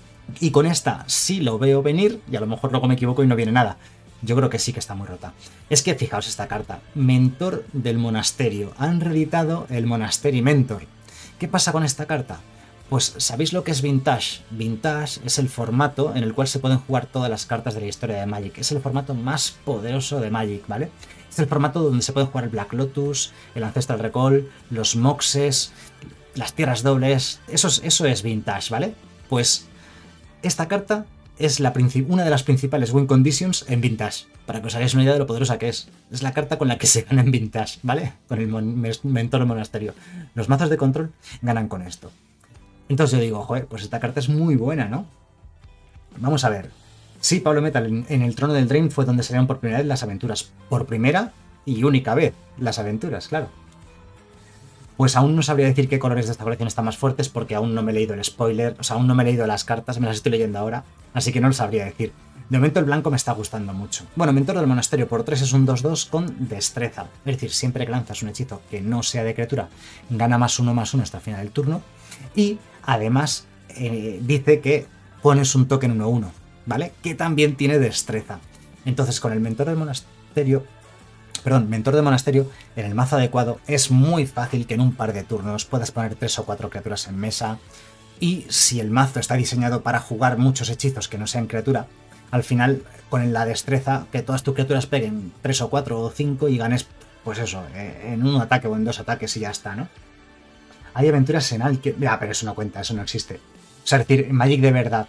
Y con esta sí lo veo venir, y a lo mejor luego me equivoco y no viene nada. Yo creo que sí que está muy rota. Es que fijaos esta carta. Mentor del monasterio. Han reeditado el Monastery Mentor. ¿Qué pasa con esta carta? Pues, ¿sabéis lo que es Vintage? Vintage es el formato en el cual se pueden jugar todas las cartas de la historia de Magic. Es el formato más poderoso de Magic, ¿vale? Es el formato donde se puede jugar el Black Lotus, el Ancestral Recall, los Moxes, las tierras dobles. Eso es Vintage, ¿vale? Pues esta carta es una de las principales win conditions en Vintage. Para que os hagáis una idea de lo poderosa que es. Es la carta con la que se gana en Vintage, ¿vale? Con el Mentor del Monasterio. Los mazos de control ganan con esto. Entonces yo digo, joder, pues esta carta es muy buena, ¿no? Vamos a ver. Sí, Pablo Metal, en el Trono del Drain fue donde salieron por primera vez las aventuras. Por primera y única vez las aventuras, claro. Pues aún no sabría decir qué colores de esta colección están más fuertes porque aún no me he leído el spoiler, o sea, aún no me he leído las cartas, me las estoy leyendo ahora, así que no lo sabría decir. De momento el blanco me está gustando mucho. Bueno, Mentor del Monasterio por 3 es un 2-2 con destreza. Es decir, siempre que lanzas un hechizo que no sea de criatura, gana +1/+1 hasta el final del turno. Y además dice que pones un token 1/1, ¿vale? Que también tiene destreza. Entonces con el Mentor del Monasterio, en el mazo adecuado es muy fácil que en un par de turnos puedas poner 3 o 4 criaturas en mesa. Y si el mazo está diseñado para jugar muchos hechizos que no sean criatura, al final, con la destreza, que todas tus criaturas peguen 3 o 4 o 5 y ganes, pues eso, en un ataque o en 2 ataques y ya está, ¿no? Hay aventuras en Alchemy... pero eso no cuenta, eso no existe. O sea, es decir, en Magic de verdad,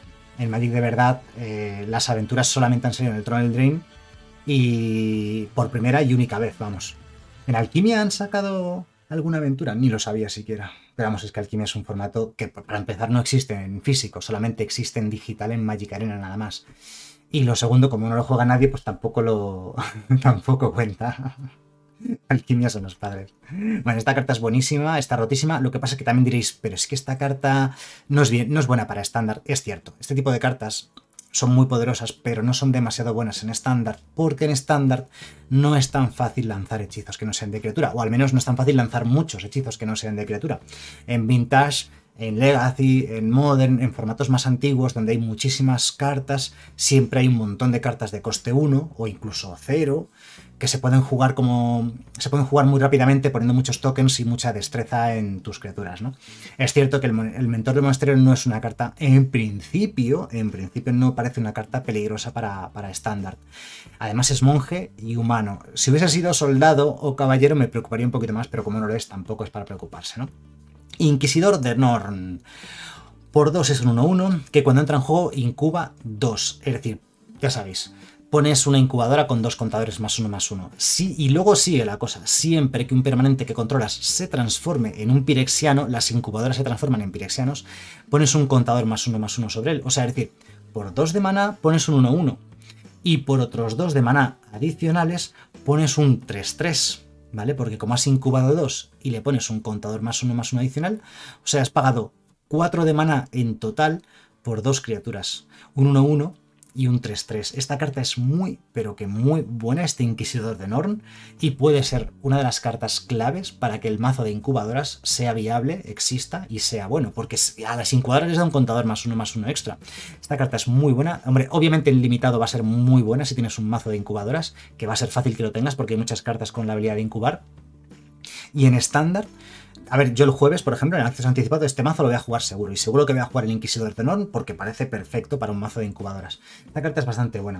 las aventuras solamente han salido en el Trono del Drain y por primera y única vez, vamos. ¿En Alquimia han sacado alguna aventura? Ni lo sabía siquiera. Pero vamos, es que Alquimia es un formato que, para empezar, no existe en físico, solamente existe en digital en Magic Arena nada más. Y lo segundo, como no lo juega nadie, pues tampoco tampoco cuenta. Alquimia son los padres. Bueno, esta carta es buenísima, está rotísima. Lo que pasa es que también diréis, pero es que esta carta no es buena para estándar. Es cierto, este tipo de cartas son muy poderosas, pero no son demasiado buenas en estándar, porque en estándar no es tan fácil lanzar hechizos que no sean de criatura, o al menos no es tan fácil lanzar muchos hechizos que no sean de criatura. En Vintage, en Legacy, en Modern, en formatos más antiguos, donde hay muchísimas cartas, siempre hay un montón de cartas de coste 1 o incluso 0, que se pueden jugar muy rápidamente poniendo muchos tokens y mucha destreza en tus criaturas, ¿no? Es cierto que el Mentor del Monasterio no es una carta, en principio no parece una carta peligrosa para estándar. Además es monje y humano. Si hubiese sido soldado o caballero me preocuparía un poquito más, pero como no lo es, tampoco es para preocuparse, ¿no? Inquisidor de Norn. Por 2 es un 1/1, que cuando entra en juego incuba 2. Es decir, ya sabéis, pones una incubadora con 2 contadores +1/+1. Sí, y luego sigue la cosa. Siempre que un permanente que controlas se transforme en un pirexiano, las incubadoras se transforman en pirexianos, pones un contador +1/+1 sobre él. O sea, es decir, por 2 de maná pones un 1/1. Y por otros 2 de maná adicionales pones un 3/3. ¿Vale? Porque como has incubado 2 y le pones un contador +1/+1 adicional, o sea, has pagado 4 de maná en total por 2 criaturas. Un 1/1 y un 3-3. Esta carta es muy, pero que muy buena, este Inquisidor de Norn, y puede ser una de las cartas claves para que el mazo de incubadoras sea viable, exista y sea bueno, porque a las incubadoras les da un contador +1/+1 extra. Esta carta es muy buena. Hombre, obviamente en limitado va a ser muy buena si tienes un mazo de incubadoras, que va a ser fácil que lo tengas porque hay muchas cartas con la habilidad de incubar. Y en estándar, a ver, yo el jueves, por ejemplo, en el acceso anticipado, este mazo lo voy a jugar seguro. Y seguro que voy a jugar el Inquisidor de Norn porque parece perfecto para un mazo de incubadoras. Esta carta es bastante buena.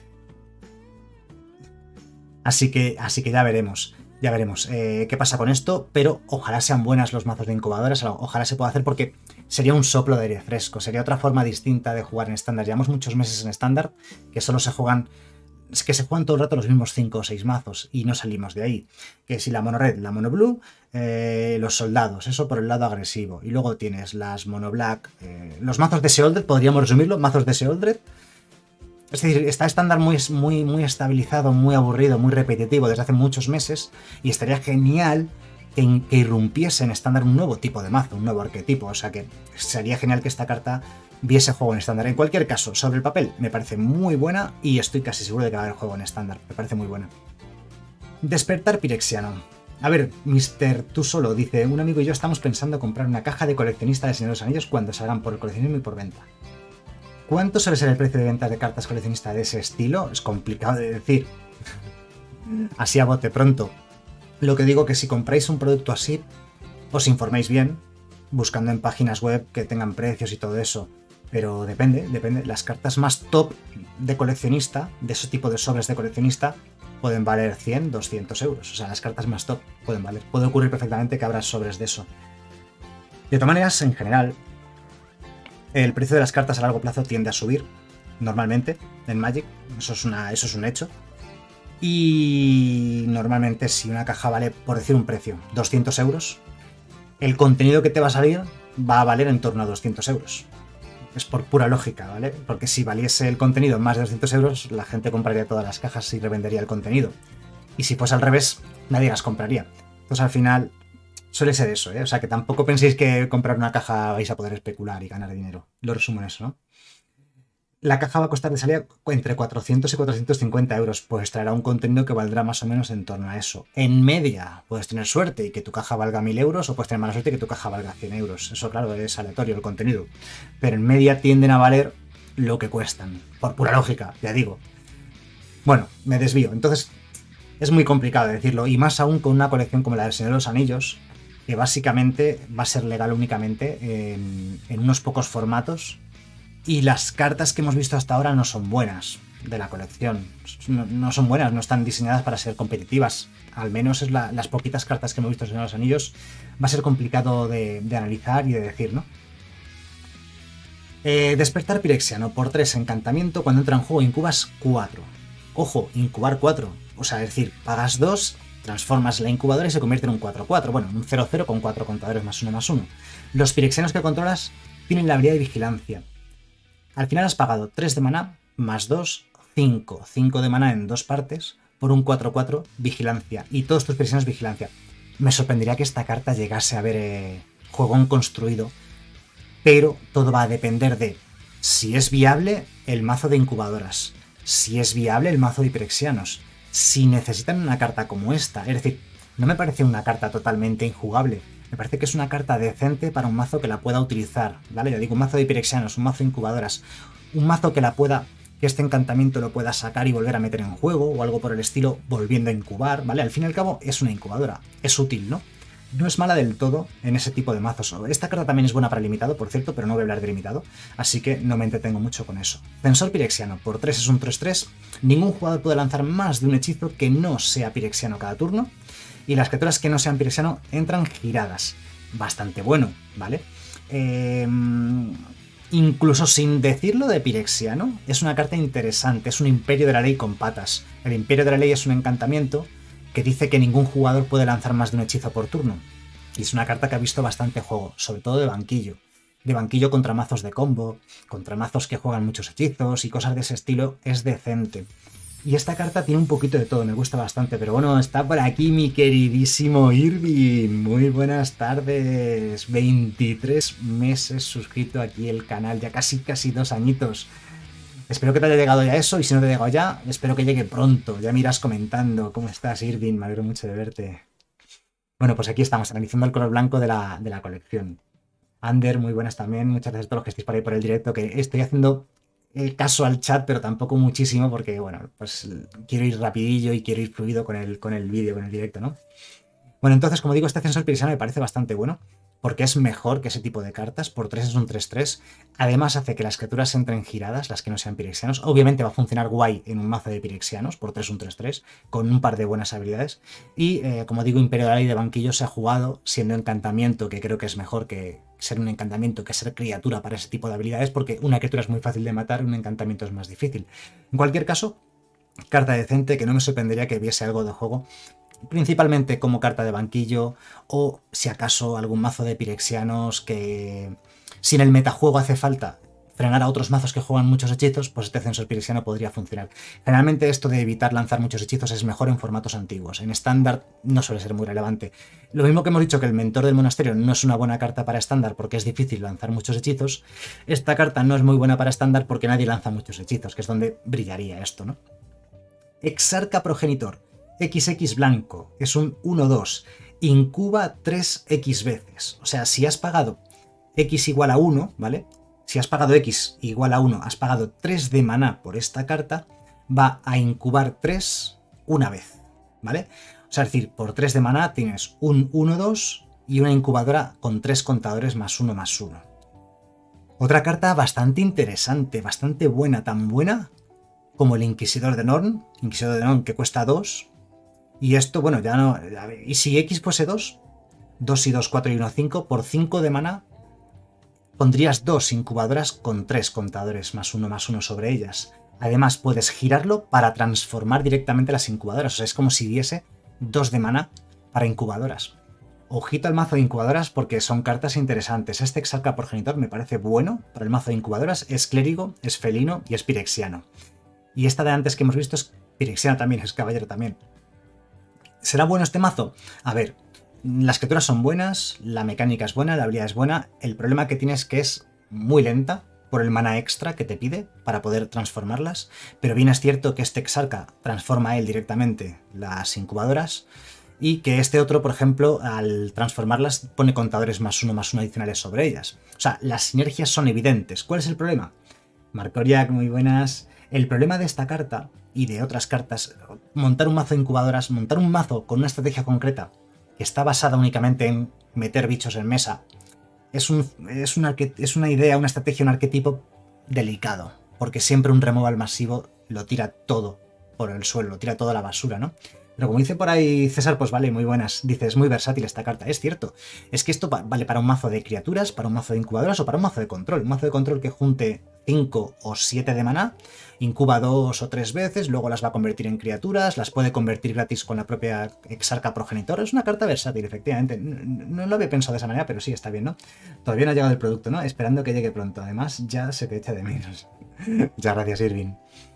Así que ya veremos. Ya veremos qué pasa con esto. Pero ojalá sean buenas los mazos de incubadoras. Ojalá se pueda hacer porque sería un soplo de aire fresco. Sería otra forma distinta de jugar en estándar. Llevamos muchos meses en estándar que solo se juegan... Es que se juegan todo el rato los mismos 5 o 6 mazos y no salimos de ahí. Que si la mono red, la mono blue, los soldados, eso por el lado agresivo. Y luego tienes las mono black, los mazos de Sheoldred, podríamos resumirlo, mazos de Sheoldred. Es decir, está estándar muy estabilizado, muy aburrido, muy repetitivo desde hace muchos meses y estaría genial que irrumpiese en estándar un nuevo tipo de mazo, un nuevo arquetipo. O sea que sería genial que esta carta viese juego en estándar. En cualquier caso, sobre el papel me parece muy buena y estoy casi seguro de que va a haber juego en estándar. Me parece muy buena. Despertar Pirexiano. A ver, Mr. Tú Solo dice, un amigo y yo estamos pensando comprar una caja de coleccionista de Señor de los Anillos cuando salgan por el coleccionismo y por venta. ¿Cuánto suele ser el precio de venta de cartas coleccionistas de ese estilo? Es complicado de decir. Así a bote pronto. Lo que digo que si compráis un producto así, os informéis bien, buscando en páginas web que tengan precios y todo eso. Pero depende. Las cartas más top de coleccionista, de ese tipo de sobres de coleccionista, pueden valer 100, 200 euros. O sea, las cartas más top pueden valer. Puede ocurrir perfectamente que abras sobres de eso. De todas maneras, en general, el precio de las cartas a largo plazo tiende a subir, normalmente, en Magic. Eso es un hecho. Y normalmente si una caja vale, por decir un precio, 200 euros, el contenido que te va a salir va a valer en torno a 200 euros. Es por pura lógica, ¿vale? Porque si valiese el contenido más de 200 euros, la gente compraría todas las cajas y revendería el contenido. Y si fuese al revés, nadie las compraría. Entonces al final suele ser eso, ¿eh? O sea que tampoco penséis que comprar una caja vais a poder especular y ganar dinero. Lo resumo en eso, ¿no? La caja va a costar de salida entre 400 y 450 euros, pues traerá un contenido que valdrá más o menos en torno a eso. En media puedes tener suerte y que tu caja valga 1000 euros o puedes tener mala suerte y que tu caja valga 100 euros. Eso claro, es aleatorio el contenido. Pero en media tienden a valer lo que cuestan, por pura lógica, ya digo. Bueno, me desvío. Entonces es muy complicado decirlo, y más aún con una colección como la del Señor de los Anillos, que básicamente va a ser legal únicamente en unos pocos formatos. Y las cartas que hemos visto hasta ahora no son buenas de la colección. No son buenas, no están diseñadas para ser competitivas. Al menos es las poquitas cartas que hemos visto en los anillos. Va a ser complicado de analizar y de decir, ¿no? Despertar Pirexiano por 3 encantamiento. Cuando entra en juego incubas 4. Ojo, incubar 4. O sea, es decir, pagas 2, transformas la incubadora y se convierte en un 4-4. Bueno, un 0-0 con 4 contadores +1/+1. Los Pirexianos que controlas tienen la habilidad de vigilancia. Al final has pagado 3 de maná, más 2, 5. 5 de maná en 2 partes, por un 4-4, vigilancia. Y todos tus Pirexianos vigilancia. Me sorprendería que esta carta llegase a ver juegón construido, pero todo va a depender de si es viable el mazo de incubadoras, si es viable el mazo de Pirexianos, si necesitan una carta como esta. Es decir, no me parece una carta totalmente injugable. Me parece que es una carta decente para un mazo que la pueda utilizar, ¿vale? Ya digo, un mazo de Pirexianos, un mazo de incubadoras, un mazo que este encantamiento lo pueda sacar y volver a meter en juego, o algo por el estilo, volviendo a incubar, ¿vale? Al fin y al cabo es una incubadora, es útil, ¿no? No es mala del todo en ese tipo de mazos. Esta carta también es buena para limitado, por cierto, pero no voy a hablar de limitado, así que no me entretengo mucho con eso. Censor Pirexiano, por 3 es un 3-3, ningún jugador puede lanzar más de un hechizo que no sea Pirexiano cada turno, y las criaturas que no sean Pirexiano entran giradas. Bastante bueno, ¿vale? Incluso sin decirlo de Pirexiano, es una carta interesante, es un Imperio de la Ley con patas. El Imperio de la Ley es un encantamiento que dice que ningún jugador puede lanzar más de un hechizo por turno. Y es una carta que ha visto bastante juego, sobre todo de banquillo. De banquillo contra mazos de combo, contra mazos que juegan muchos hechizos y cosas de ese estilo, es decente. Y esta carta tiene un poquito de todo, me gusta bastante. Pero bueno, está por aquí mi queridísimo Irving. Muy buenas tardes. 23 meses suscrito aquí el canal, ya casi 2 añitos. Espero que te haya llegado ya eso, y si no te ha llegado ya, espero que llegue pronto. Ya me irás comentando. ¿Cómo estás, Irving? Me alegro mucho de verte. Bueno, pues aquí estamos, analizando el color blanco de la colección. Ander, muy buenas también. Muchas gracias a todos los que estéis por ahí por el directo, que estoy haciendo caso al chat, pero tampoco muchísimo, porque, bueno, pues quiero ir rapidillo y quiero ir fluido con el vídeo, con el directo, ¿no? Bueno, entonces, como digo, este ascensor piresiano me parece bastante bueno, porque es mejor que ese tipo de cartas. Por 3 es un 3-3. Además hace que las criaturas entren giradas, las que no sean pirexianos. Obviamente va a funcionar guay en un mazo de pirexianos, por 3 un 3-3, con un par de buenas habilidades. Y, como digo, Imperio de la Ley de banquillo se ha jugado siendo encantamiento, que creo que es mejor que ser un encantamiento que ser criatura para ese tipo de habilidades, porque una criatura es muy fácil de matar, un encantamiento es más difícil. En cualquier caso, carta decente, que no me sorprendería que viese algo de juego, principalmente como carta de banquillo, o si acaso algún mazo de pirexianos que, si en el metajuego hace falta frenar a otros mazos que juegan muchos hechizos, pues este ascensor pirexiano podría funcionar. Generalmente esto de evitar lanzar muchos hechizos es mejor en formatos antiguos. En estándar no suele ser muy relevante. Lo mismo que hemos dicho que el mentor del monasterio no es una buena carta para estándar porque es difícil lanzar muchos hechizos, esta carta no es muy buena para estándar porque nadie lanza muchos hechizos, que es donde brillaría esto, ¿no? Exarca progenitor. XX blanco, es un 1-2, incuba 3x veces. O sea, si has pagado x igual a 1, ¿vale? Si has pagado x igual a 1, has pagado 3 de maná por esta carta, va a incubar 3 una vez, ¿vale? O sea, es decir, por 3 de maná tienes un 1-2 y una incubadora con 3 contadores +1/+1. Otra carta bastante interesante, bastante buena, tan buena como el Inquisidor de Norn que cuesta 2. Y esto, bueno, ya no... Y si X fuese 2, 2 y 2, 4 y 1, 5, por 5 de maná pondrías 2 incubadoras con 3 contadores +1/+1 sobre ellas. Además, puedes girarlo para transformar directamente las incubadoras. O sea, es como si diese 2 de maná para incubadoras. Ojito al mazo de incubadoras porque son cartas interesantes. Este Exarca progenitor me parece bueno para el mazo de incubadoras. Es clérigo, es felino y es pirexiano. Y esta de antes que hemos visto es pirexiano también, es caballero también. ¿Será bueno este mazo? A ver, las criaturas son buenas, la mecánica es buena, la habilidad es buena. El problema que tiene es que es muy lenta por el mana extra que te pide para poder transformarlas. Pero bien es cierto que este Exarca transforma a él directamente las incubadoras y que este otro, por ejemplo, al transformarlas pone contadores +1/+1 adicionales sobre ellas. O sea, las sinergias son evidentes. ¿Cuál es el problema? Marcoriac, muy buenas. El problema de esta carta y de otras cartas, montar un mazo de incubadoras, montar un mazo con una estrategia concreta que está basada únicamente en meter bichos en mesa, es una idea, una estrategia, un arquetipo delicado, porque siempre un removal masivo lo tira todo por el suelo, lo tira toda la basura, ¿no? Pero como dice por ahí César, pues vale, muy buenas. Dice, es muy versátil esta carta. Es cierto. Es que esto vale para un mazo de criaturas, para un mazo de incubadoras o para un mazo de control. Un mazo de control que junte 5 o 7 de maná, incuba 2 o 3 veces, luego las va a convertir en criaturas, las puede convertir gratis con la propia Exarca progenitor. Es una carta versátil, efectivamente. No lo había pensado de esa manera, pero sí, está bien, ¿no? Todavía no ha llegado el producto, ¿no? Esperando que llegue pronto. Además, ya se te echa de menos. Muchas gracias, Irving.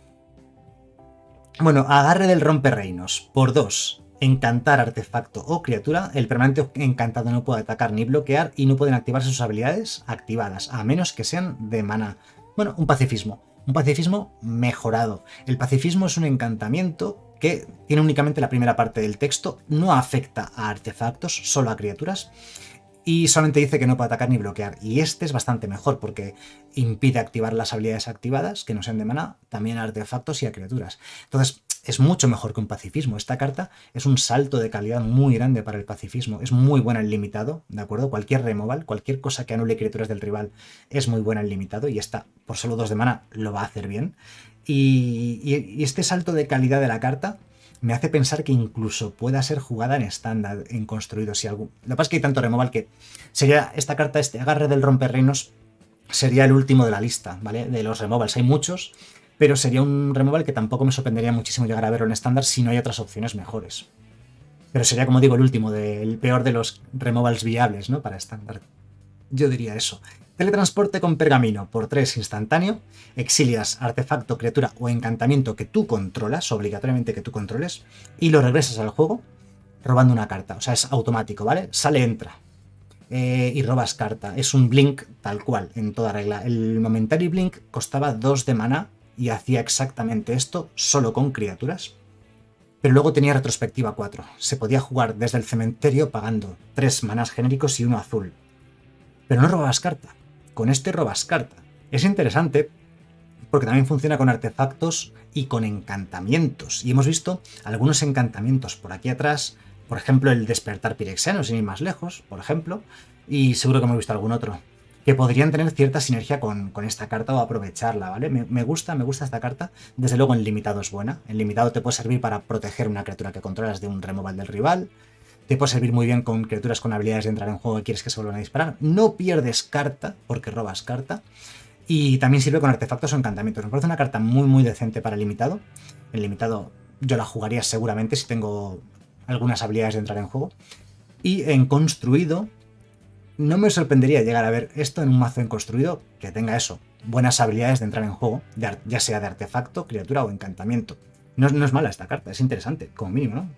Bueno, agarre del romperreinos. Por 2, encantar artefacto o criatura. El permanente encantado no puede atacar ni bloquear y no pueden activarse sus habilidades activadas, a menos que sean de maná. Bueno, un pacifismo. Un pacifismo mejorado. El pacifismo es un encantamiento que tiene únicamente la primera parte del texto, no afecta a artefactos, solo a criaturas. Y solamente dice que no puede atacar ni bloquear. Y este es bastante mejor porque impide activar las habilidades activadas, que no sean de maná, también a artefactos y a criaturas. Entonces, es mucho mejor que un pacifismo. Esta carta es un salto de calidad muy grande para el pacifismo. Es muy buena en limitado, ¿de acuerdo? Cualquier removal, cualquier cosa que anule criaturas del rival es muy buena en limitado. Y esta, por solo 2 de maná, lo va a hacer bien. Y este salto de calidad de la carta me hace pensar que incluso pueda ser jugada en estándar, en construido. Si algo... Lo que pasa es que hay tanto removal que sería esta carta, este agarre del romperreinos, sería el último de la lista, ¿vale? De los removals hay muchos, pero sería un removal que tampoco me sorprendería muchísimo llegar a verlo en estándar si no hay otras opciones mejores. Pero sería, como digo, el último, el peor de los removals viables, ¿no? Para estándar. Yo diría eso. Teletransporte con pergamino por 3 instantáneo. Exilias artefacto, criatura o encantamiento que tú controlas, obligatoriamente que tú controles, y lo regresas al juego robando una carta. O sea, es automático, ¿vale? Sale, entra. Y robas carta. Es un blink tal cual, en toda regla. El momentary blink costaba 2 de maná y hacía exactamente esto solo con criaturas. Pero luego tenía retrospectiva 4. Se podía jugar desde el cementerio pagando 3 manás genéricos y 1 azul. Pero no robabas carta. Con este robas carta. Es interesante porque también funciona con artefactos y con encantamientos. Y hemos visto algunos encantamientos por aquí atrás. Por ejemplo, el despertar pirexiano, sin ir más lejos, por ejemplo. Y seguro que hemos visto algún otro. Que podrían tener cierta sinergia con esta carta o aprovecharla, ¿vale? Me gusta esta carta. Desde luego en limitado es buena. En limitado te puede servir para proteger una criatura que controlas de un removal del rival. Te puede servir muy bien con criaturas con habilidades de entrar en juego y quieres que se vuelvan a disparar. No pierdes carta porque robas carta. Y también sirve con artefactos o encantamientos. Me parece una carta muy decente para limitado. En limitado yo la jugaría seguramente si tengo algunas habilidades de entrar en juego. Y en construido no me sorprendería llegar a ver esto en un mazo en construido que tenga eso, buenas habilidades de entrar en juego, ya sea de artefacto, criatura o encantamiento. No es mala esta carta, es interesante, como mínimo, ¿no?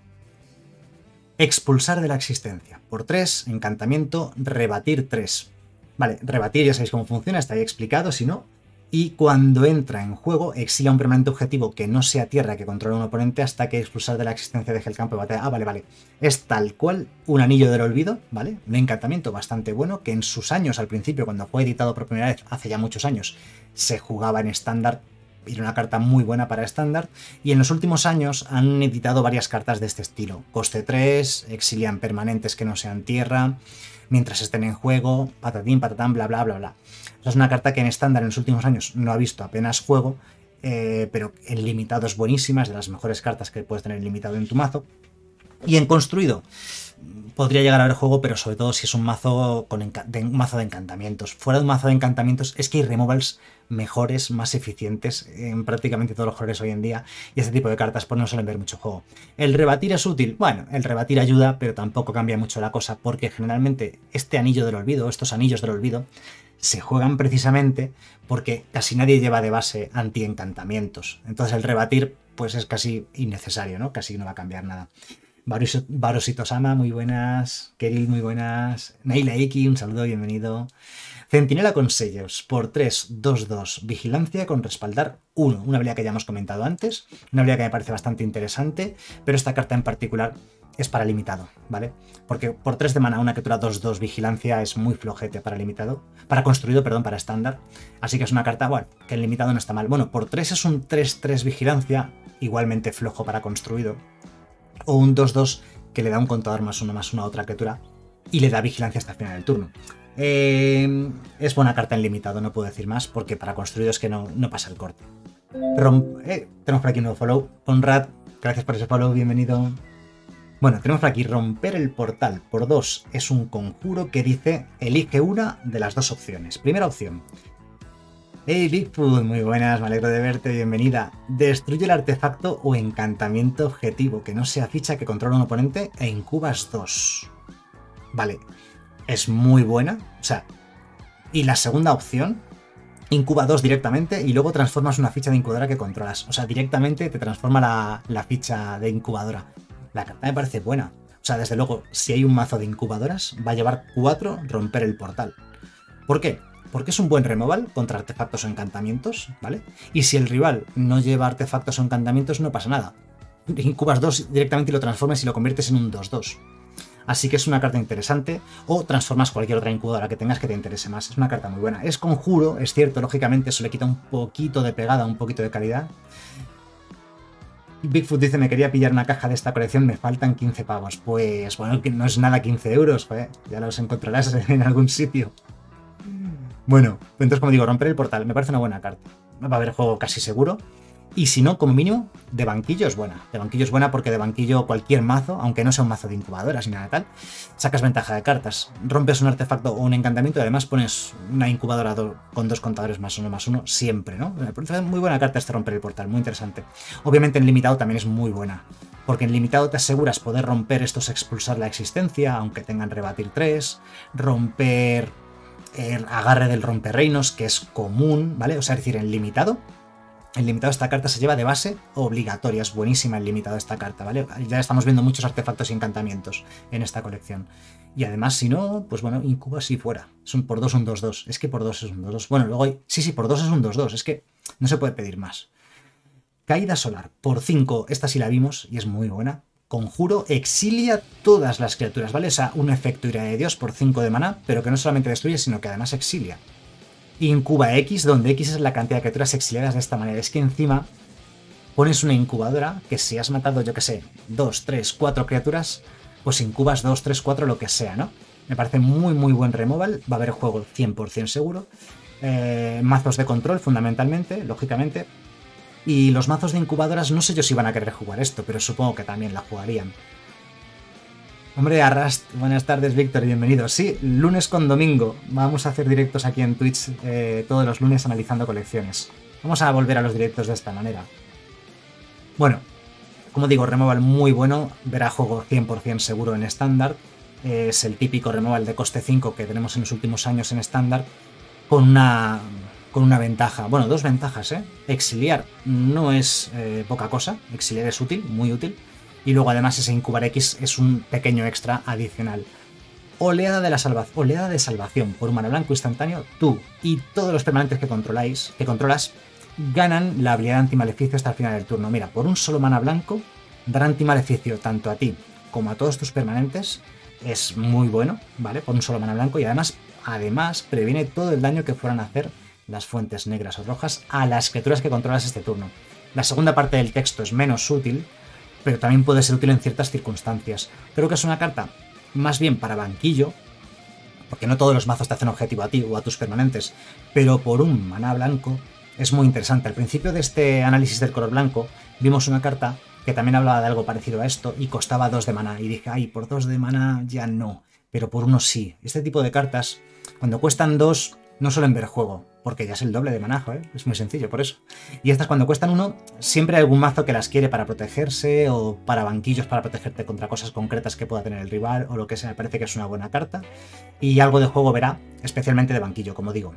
Expulsar de la existencia. Por 3, encantamiento, rebatir 3. Vale, rebatir ya sabéis cómo funciona, está ahí explicado, si no. Y cuando entra en juego, exilia un permanente objetivo que no sea tierra que controla un oponente hasta que expulsar de la existencia deje el campo de batalla. Ah, vale. Es tal cual un anillo del olvido, ¿vale? Un encantamiento bastante bueno que en sus años, al principio, cuando fue editado por primera vez, hace ya muchos años, se jugaba en estándar. Era una carta muy buena para estándar. Y en los últimos años han editado varias cartas de este estilo. Coste 3, exilian permanentes que no sean tierra, mientras estén en juego, patatín, patatán, bla. Es una carta que en estándar en los últimos años no ha visto apenas juego, pero en limitado es buenísima, es de las mejores cartas que puedes tener limitado en tu mazo. Y en construido podría llegar a haber juego, pero sobre todo si es un mazo un mazo de encantamientos. Fuera de un mazo de encantamientos es que hay removals mejores, más eficientes en prácticamente todos los colores hoy en día, y este tipo de cartas pues no suelen ver mucho juego. ¿El rebatir es útil? Bueno, el rebatir ayuda, pero tampoco cambia mucho la cosa, porque generalmente este anillo del olvido, estos anillos del olvido, se juegan precisamente porque casi nadie lleva de base anti-encantamientos. Entonces el rebatir pues es casi innecesario, ¿no? Casi no va a cambiar nada. Barosito-sama, muy buenas. Keril, muy buenas. Neila Iki, un saludo, bienvenido. Centinela con sellos, por 3, 2-2. Vigilancia con respaldar 1. Una habilidad que ya hemos comentado antes. Una habilidad que me parece bastante interesante, pero esta carta en particular es para limitado, ¿vale? Porque por 3 de mana una criatura 2-2 vigilancia es muy flojete para limitado. Para construido, perdón, para estándar. Así que es una carta, bueno, que en limitado no está mal. Bueno, por 3 es un 3-3 vigilancia, igualmente flojo para construido. O un 2-2 que le da un contador +1/+1 a otra criatura y le da vigilancia hasta el final del turno. Es buena carta en limitado, no puedo decir más, porque para construido es que no pasa el corte. Tenemos por aquí un nuevo follow. Conrad, gracias por ese follow, bienvenido. Bueno, tenemos por aquí romper el portal por 2. Es un conjuro que dice elige una de las dos opciones. Primera opción. Hey Bigfoot, muy buenas, me alegro de verte, bienvenida. Destruye el artefacto o encantamiento objetivo que no sea ficha que controla un oponente e incubas 2. Vale, es muy buena, o sea, y la segunda opción, incuba 2 directamente y luego transformas una ficha de incubadora que controlas. O sea, directamente te transforma la ficha de incubadora. La carta me parece buena. O sea, desde luego, si hay un mazo de incubadoras, va a llevar 4 romper el portal. ¿Por qué? Porque es un buen removal contra artefactos o encantamientos, ¿vale? Y si el rival no lleva artefactos o encantamientos, no pasa nada. Incubas 2 directamente y lo transformas y lo conviertes en un 2-2. Así que es una carta interesante. O transformas cualquier otra incubadora que tengas que te interese más. Es una carta muy buena. Es conjuro, es cierto, lógicamente eso le quita un poquito de pegada, un poquito de calidad. Bigfoot dice, me quería pillar una caja de esta colección, me faltan 15 pavos. Pues bueno, que no es nada 15 euros, joder. Ya los encontrarás en algún sitio. Bueno, entonces como digo, romper el portal me parece una buena carta. Va a haber juego casi seguro. Y si no, como mínimo, de banquillo es buena. De banquillo es buena porque de banquillo cualquier mazo, aunque no sea un mazo de incubadoras ni nada tal, sacas ventaja de cartas. Rompes un artefacto o un encantamiento y además pones una incubadora con 2 contadores +1/+1 siempre, ¿no? Muy buena carta este romper el portal, muy interesante. Obviamente en limitado también es muy buena. Porque en limitado te aseguras poder romper estos, expulsar la existencia, aunque tengan rebatir 3, romper el agarre del romperreinos, que es común, ¿vale? O sea, es decir, en limitado esta carta se lleva de base obligatoria, es buenísima en limitado esta carta, ¿vale? Ya estamos viendo muchos artefactos y encantamientos en esta colección. Y además, si no, pues bueno, incuba si fuera. Es un por 2, un 2-2. Es que por 2 es un 2-2. Bueno, luego hay... Sí, por 2 es un 2-2. Es que No se puede pedir más. Caída solar, por 5, esta sí la vimos y es muy buena. Conjuro, exilia todas las criaturas, ¿vale? O sea, un efecto ira de Dios por 5 de maná, pero que no solamente destruye, sino que además exilia. Incuba X, donde X es la cantidad de criaturas exiliadas de esta manera. Es que encima pones una incubadora que si has matado, yo que sé, 2, 3, 4 criaturas, pues incubas 2, 3, 4, lo que sea, ¿no? Me parece muy, muy buen removal. Va a haber juego 100% seguro. Mazos de control, fundamentalmente, lógicamente. Y los mazos de incubadoras, no sé yo si van a querer jugar esto, pero supongo que también la jugarían. Hombre, Arrast, buenas tardes, Víctor, bienvenido. Sí, lunes con domingo. Vamos a hacer directos aquí en Twitch todos los lunes analizando colecciones. Vamos a volver a los directos de esta manera. Bueno, como digo, removal muy bueno. Verá juego 100% seguro en estándar. Es el típico removal de coste 5 que tenemos en los últimos años en estándar. Con una ventaja, bueno, dos ventajas, ¿eh? Exiliar no es poca cosa, exiliar es útil, muy útil, y luego además ese incubar X es un pequeño extra adicional. Oleada de salvación, por un mana blanco instantáneo, tú y todos los permanentes que controlas, ganan la habilidad antimaleficio hasta el final del turno. Mira, por un solo mana blanco, dar antimaleficio tanto a ti como a todos tus permanentes es muy bueno, ¿vale? Por un solo mana blanco, y además previene todo el daño que fueran a hacer las fuentes negras o rojas a las criaturas que controlas este turno. La segunda parte del texto es menos útil, pero también puede ser útil en ciertas circunstancias. Creo que es una carta más bien para banquillo, porque no todos los mazos te hacen objetivo a ti o a tus permanentes, pero por un maná blanco es muy interesante. Al principio de este análisis del color blanco vimos una carta que también hablaba de algo parecido a esto y costaba 2 de maná, y dije, ay, por 2 de maná ya no, pero por 1 sí. Este tipo de cartas, cuando cuestan 2, no suelen ver juego, porque ya es el doble de maná, ¿eh? Es muy sencillo, por eso. Y estas cuando cuestan 1, siempre hay algún mazo que las quiere para protegerse, o para banquillos para protegerte contra cosas concretas que pueda tener el rival, o lo que sea. Me parece que es una buena carta, y algo de juego verá, especialmente de banquillo, como digo.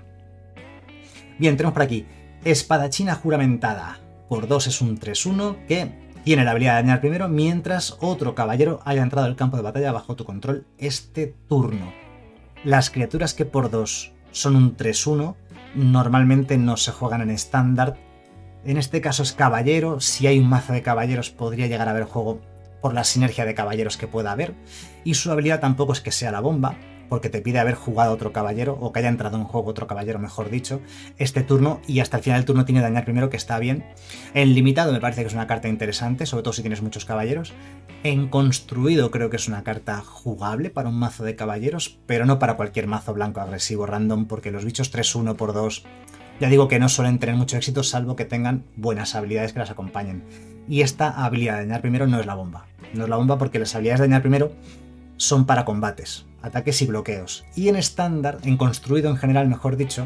Bien, tenemos por aquí Espadachina Juramentada. Por 2 es un 3-1 que tiene la habilidad de dañar primero mientras otro caballero haya entrado al campo de batalla bajo tu control este turno. Las criaturas que por 2 son un 3-1 normalmente no se juegan en estándar. En este caso es caballero. Si hay un mazo de caballeros podría llegar a haber juego por la sinergia de caballeros que pueda haber. Y su habilidad tampoco es que sea la bomba, porque te pide haber jugado otro caballero, o que haya entrado en juego otro caballero, mejor dicho, este turno, y hasta el final del turno tiene dañar primero, que está bien. En limitado me parece que es una carta interesante, sobre todo si tienes muchos caballeros. En construido creo que es una carta jugable para un mazo de caballeros, pero no para cualquier mazo blanco agresivo random, porque los bichos 3-1 por 2, ya digo que no suelen tener mucho éxito, salvo que tengan buenas habilidades que las acompañen. Y esta habilidad de dañar primero no es la bomba. No es la bomba porque las habilidades de dañar primero son para combates, ataques y bloqueos. Y en estándar, en construido en general, mejor dicho,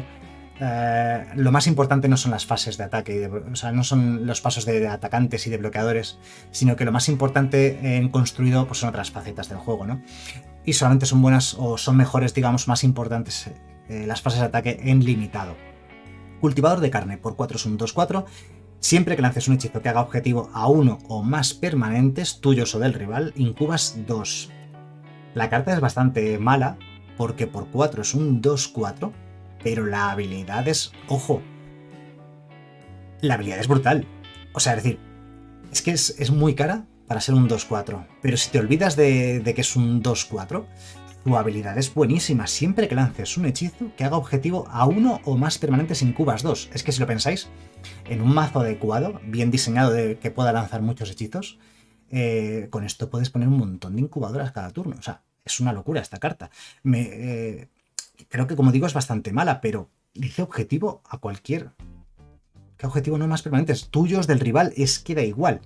lo más importante no son las fases de ataque, o sea, no son los pasos de atacantes y de bloqueadores, sino que lo más importante en construido pues son otras facetas del juego, ¿no? Y solamente son buenas o son mejores, digamos, más importantes las fases de ataque en limitado. Cultivador de carne, por 4 es un 2-4. Siempre que lances un hechizo que haga objetivo a uno o más permanentes, tuyos o del rival, incubas 2. La carta es bastante mala, porque por 4 es un 2-4, pero la habilidad es... ¡Ojo! La habilidad es brutal. O sea, es decir, es que es muy cara para ser un 2-4, pero si te olvidas de que es un 2-4, tu habilidad es buenísima. Siempre que lances un hechizo que haga objetivo a uno o más permanentes, incubas 2. Es que si lo pensáis, en un mazo adecuado, bien diseñado que pueda lanzar muchos hechizos, con esto puedes poner un montón de incubadoras cada turno. O sea, es una locura esta carta. Creo que, como digo, es bastante mala, pero dice objetivo a cualquier... ¿Qué objetivo no más permanentes? Tuyos, del rival, es que da igual.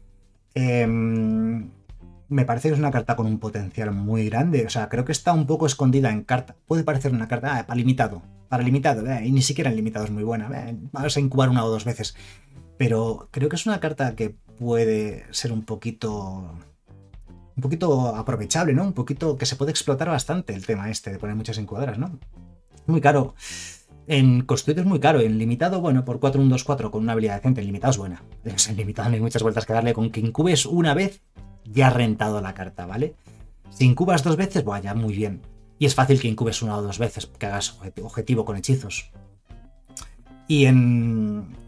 Me parece que es una carta con un potencial muy grande. O sea, creo que está un poco escondida en carta. Puede parecer una carta para limitado. Para limitado, y ni siquiera en limitado es muy buena. Vamos a incubar 1 o 2 veces. Pero creo que es una carta que puede ser un poquito aprovechable, ¿no? Un poquito que se puede explotar bastante el tema este de poner muchas incubadoras, ¿no? Muy caro. En construido es muy caro. En limitado, bueno, por 4, un 2-4 con una habilidad decente. En limitado es buena. En limitado no hay muchas vueltas que darle. Con que incubes una vez, ya has rentado la carta, ¿vale? Si incubas 2 veces, vaya, muy bien. Y es fácil que incubes 1 o 2 veces, que hagas objetivo con hechizos. Y en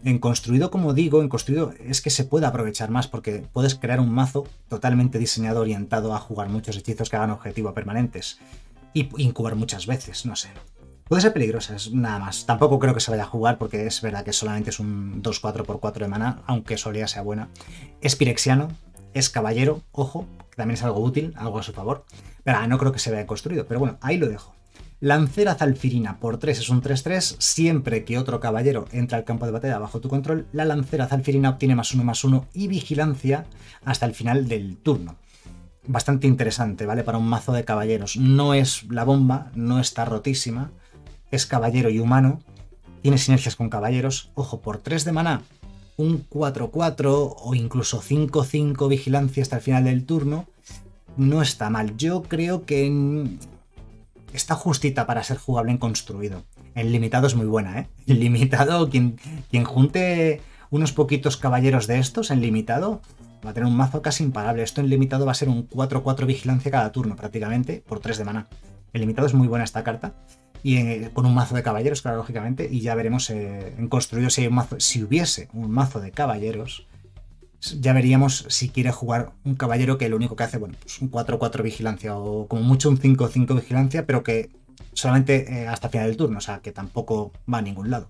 En construido, como digo, en construido es que se puede aprovechar más porque puedes crear un mazo totalmente diseñado, orientado a jugar muchos hechizos que hagan objetivo permanentes y incubar muchas veces, no sé. Puede ser peligrosa, es nada más. Tampoco creo que se vaya a jugar porque es verdad que solamente es un 2-4x4 de mana, aunque su habilidad sea buena. Es pirexiano, es caballero, ojo, que también es algo útil, algo a su favor. Pero no creo que se vea construido, pero bueno, ahí lo dejo. Lancera Zalfirina por 3 es un 3-3. Siempre que otro caballero entra al campo de batalla bajo tu control, la Lancera Zalfirina obtiene +1/+1 y vigilancia hasta el final del turno. Bastante interesante, ¿vale? Para un mazo de caballeros. No es la bomba, no está rotísima. Es caballero y humano. Tiene sinergias con caballeros. Ojo, por 3 de maná, un 4-4 o incluso 5-5 vigilancia hasta el final del turno. No está mal. Yo creo que está justita para ser jugable en construido. En limitado es muy buena, ¿eh? En limitado, quien junte unos poquitos caballeros de estos en limitado va a tener un mazo casi imparable. Esto en limitado va a ser un 4-4 vigilancia cada turno prácticamente por 3 de maná. En limitado es muy buena esta carta. Y con un mazo de caballeros, claro, lógicamente. Y ya veremos en construido si hay un mazo. Si hubiese un mazo de caballeros, ya veríamos si quiere jugar un caballero que lo único que hace, bueno, pues un 4-4 vigilancia o como mucho un 5-5 vigilancia, pero que solamente hasta final del turno, o sea, que tampoco va a ningún lado.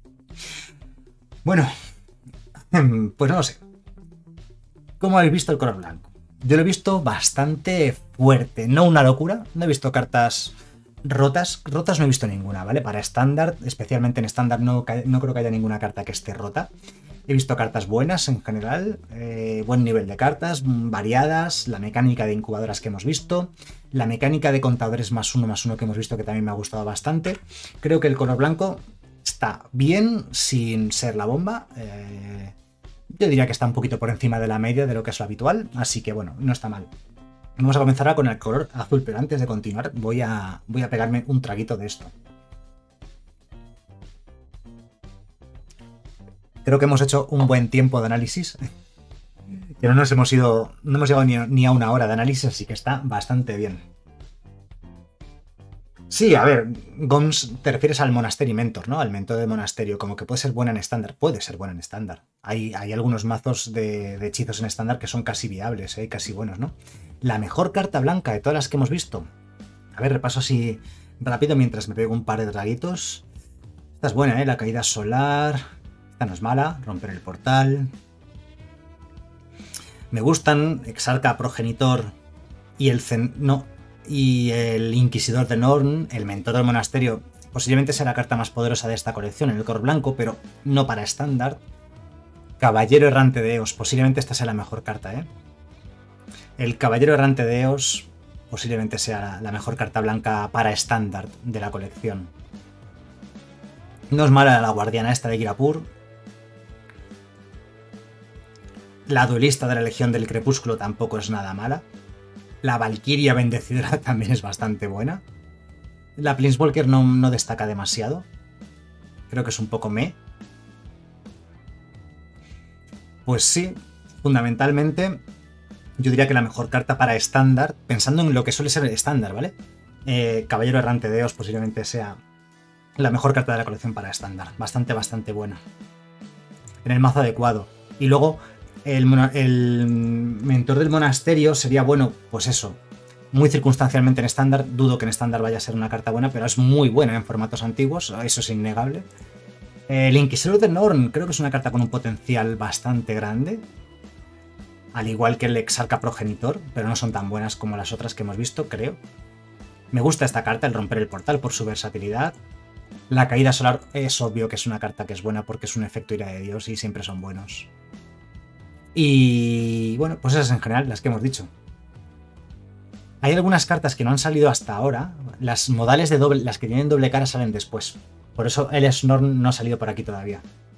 Bueno, pues no lo sé. ¿Cómo habéis visto el color blanco? Yo lo he visto bastante fuerte, no una locura, no he visto cartas rotas no he visto ninguna, ¿vale? Para estándar, especialmente en estándar no creo que haya ninguna carta que esté rota. He visto cartas buenas en general, buen nivel de cartas, variadas, la mecánica de incubadoras que hemos visto, la mecánica de contadores +1/+1 que hemos visto que también me ha gustado bastante. Creo que el color blanco está bien sin ser la bomba. Yo diría que está un poquito por encima de la media de lo que es lo habitual, así que bueno, no está mal. Vamos a comenzar ahora con el color azul, pero antes de continuar voy a pegarme un traguito de esto. Creo que hemos hecho un buen tiempo de análisis. Que no hemos llegado ni a una hora de análisis, así que está bastante bien. Sí, a ver, Goms, te refieres al Monastery Mentor, ¿no? Al mentor de monasterio, como que puede ser buena en estándar. Puede ser buena en estándar. Hay algunos mazos de hechizos en estándar que son casi viables, casi buenos, ¿no? La mejor carta blanca de todas las que hemos visto. A ver, repaso así rápido mientras me pego un par de traguitos. Esta es buena, la caída solar. Esta no es mala, romper el portal. Me gustan Exarca Progenitor y el Inquisidor de Norn, el mentor del monasterio. Posiblemente sea la carta más poderosa de esta colección en el color blanco, pero no para estándar. Caballero Errante de Eos, posiblemente esta sea la mejor carta, ¿eh? El Caballero Errante de Eos posiblemente sea la mejor carta blanca para estándar de la colección. No es mala la guardiana esta de Girapur. La duelista de la Legión del Crepúsculo tampoco es nada mala. La Valquiria Bendecidora también es bastante buena. La Planeswalker no destaca demasiado. Creo que es un poco meh. Pues sí, fundamentalmente yo diría que la mejor carta para estándar, pensando en lo que suele ser el estándar, ¿vale? Caballero Errante de Eos posiblemente sea la mejor carta de la colección para estándar. Bastante buena. En el mazo adecuado. Y luego el mentor del monasterio sería bueno, pues eso, muy circunstancialmente en estándar. Dudo que en estándar vaya a ser una carta buena, pero es muy buena en formatos antiguos, eso es innegable. El Inquisidor de Norn creo que es una carta con un potencial bastante grande, al igual que el Exarca Progenitor, pero no son tan buenas como las otras que hemos visto, creo. Me gusta esta carta, el romper el portal, por su versatilidad. La caída solar es obvio que es una carta que es buena porque es un efecto ira de Dios y siempre son buenos. Y bueno, pues esas en general, las que hemos dicho. Hay algunas cartas que no han salido hasta ahora. Las modales de doble, las que tienen doble cara salen después. Por eso el Snorn no ha salido por aquí todavía.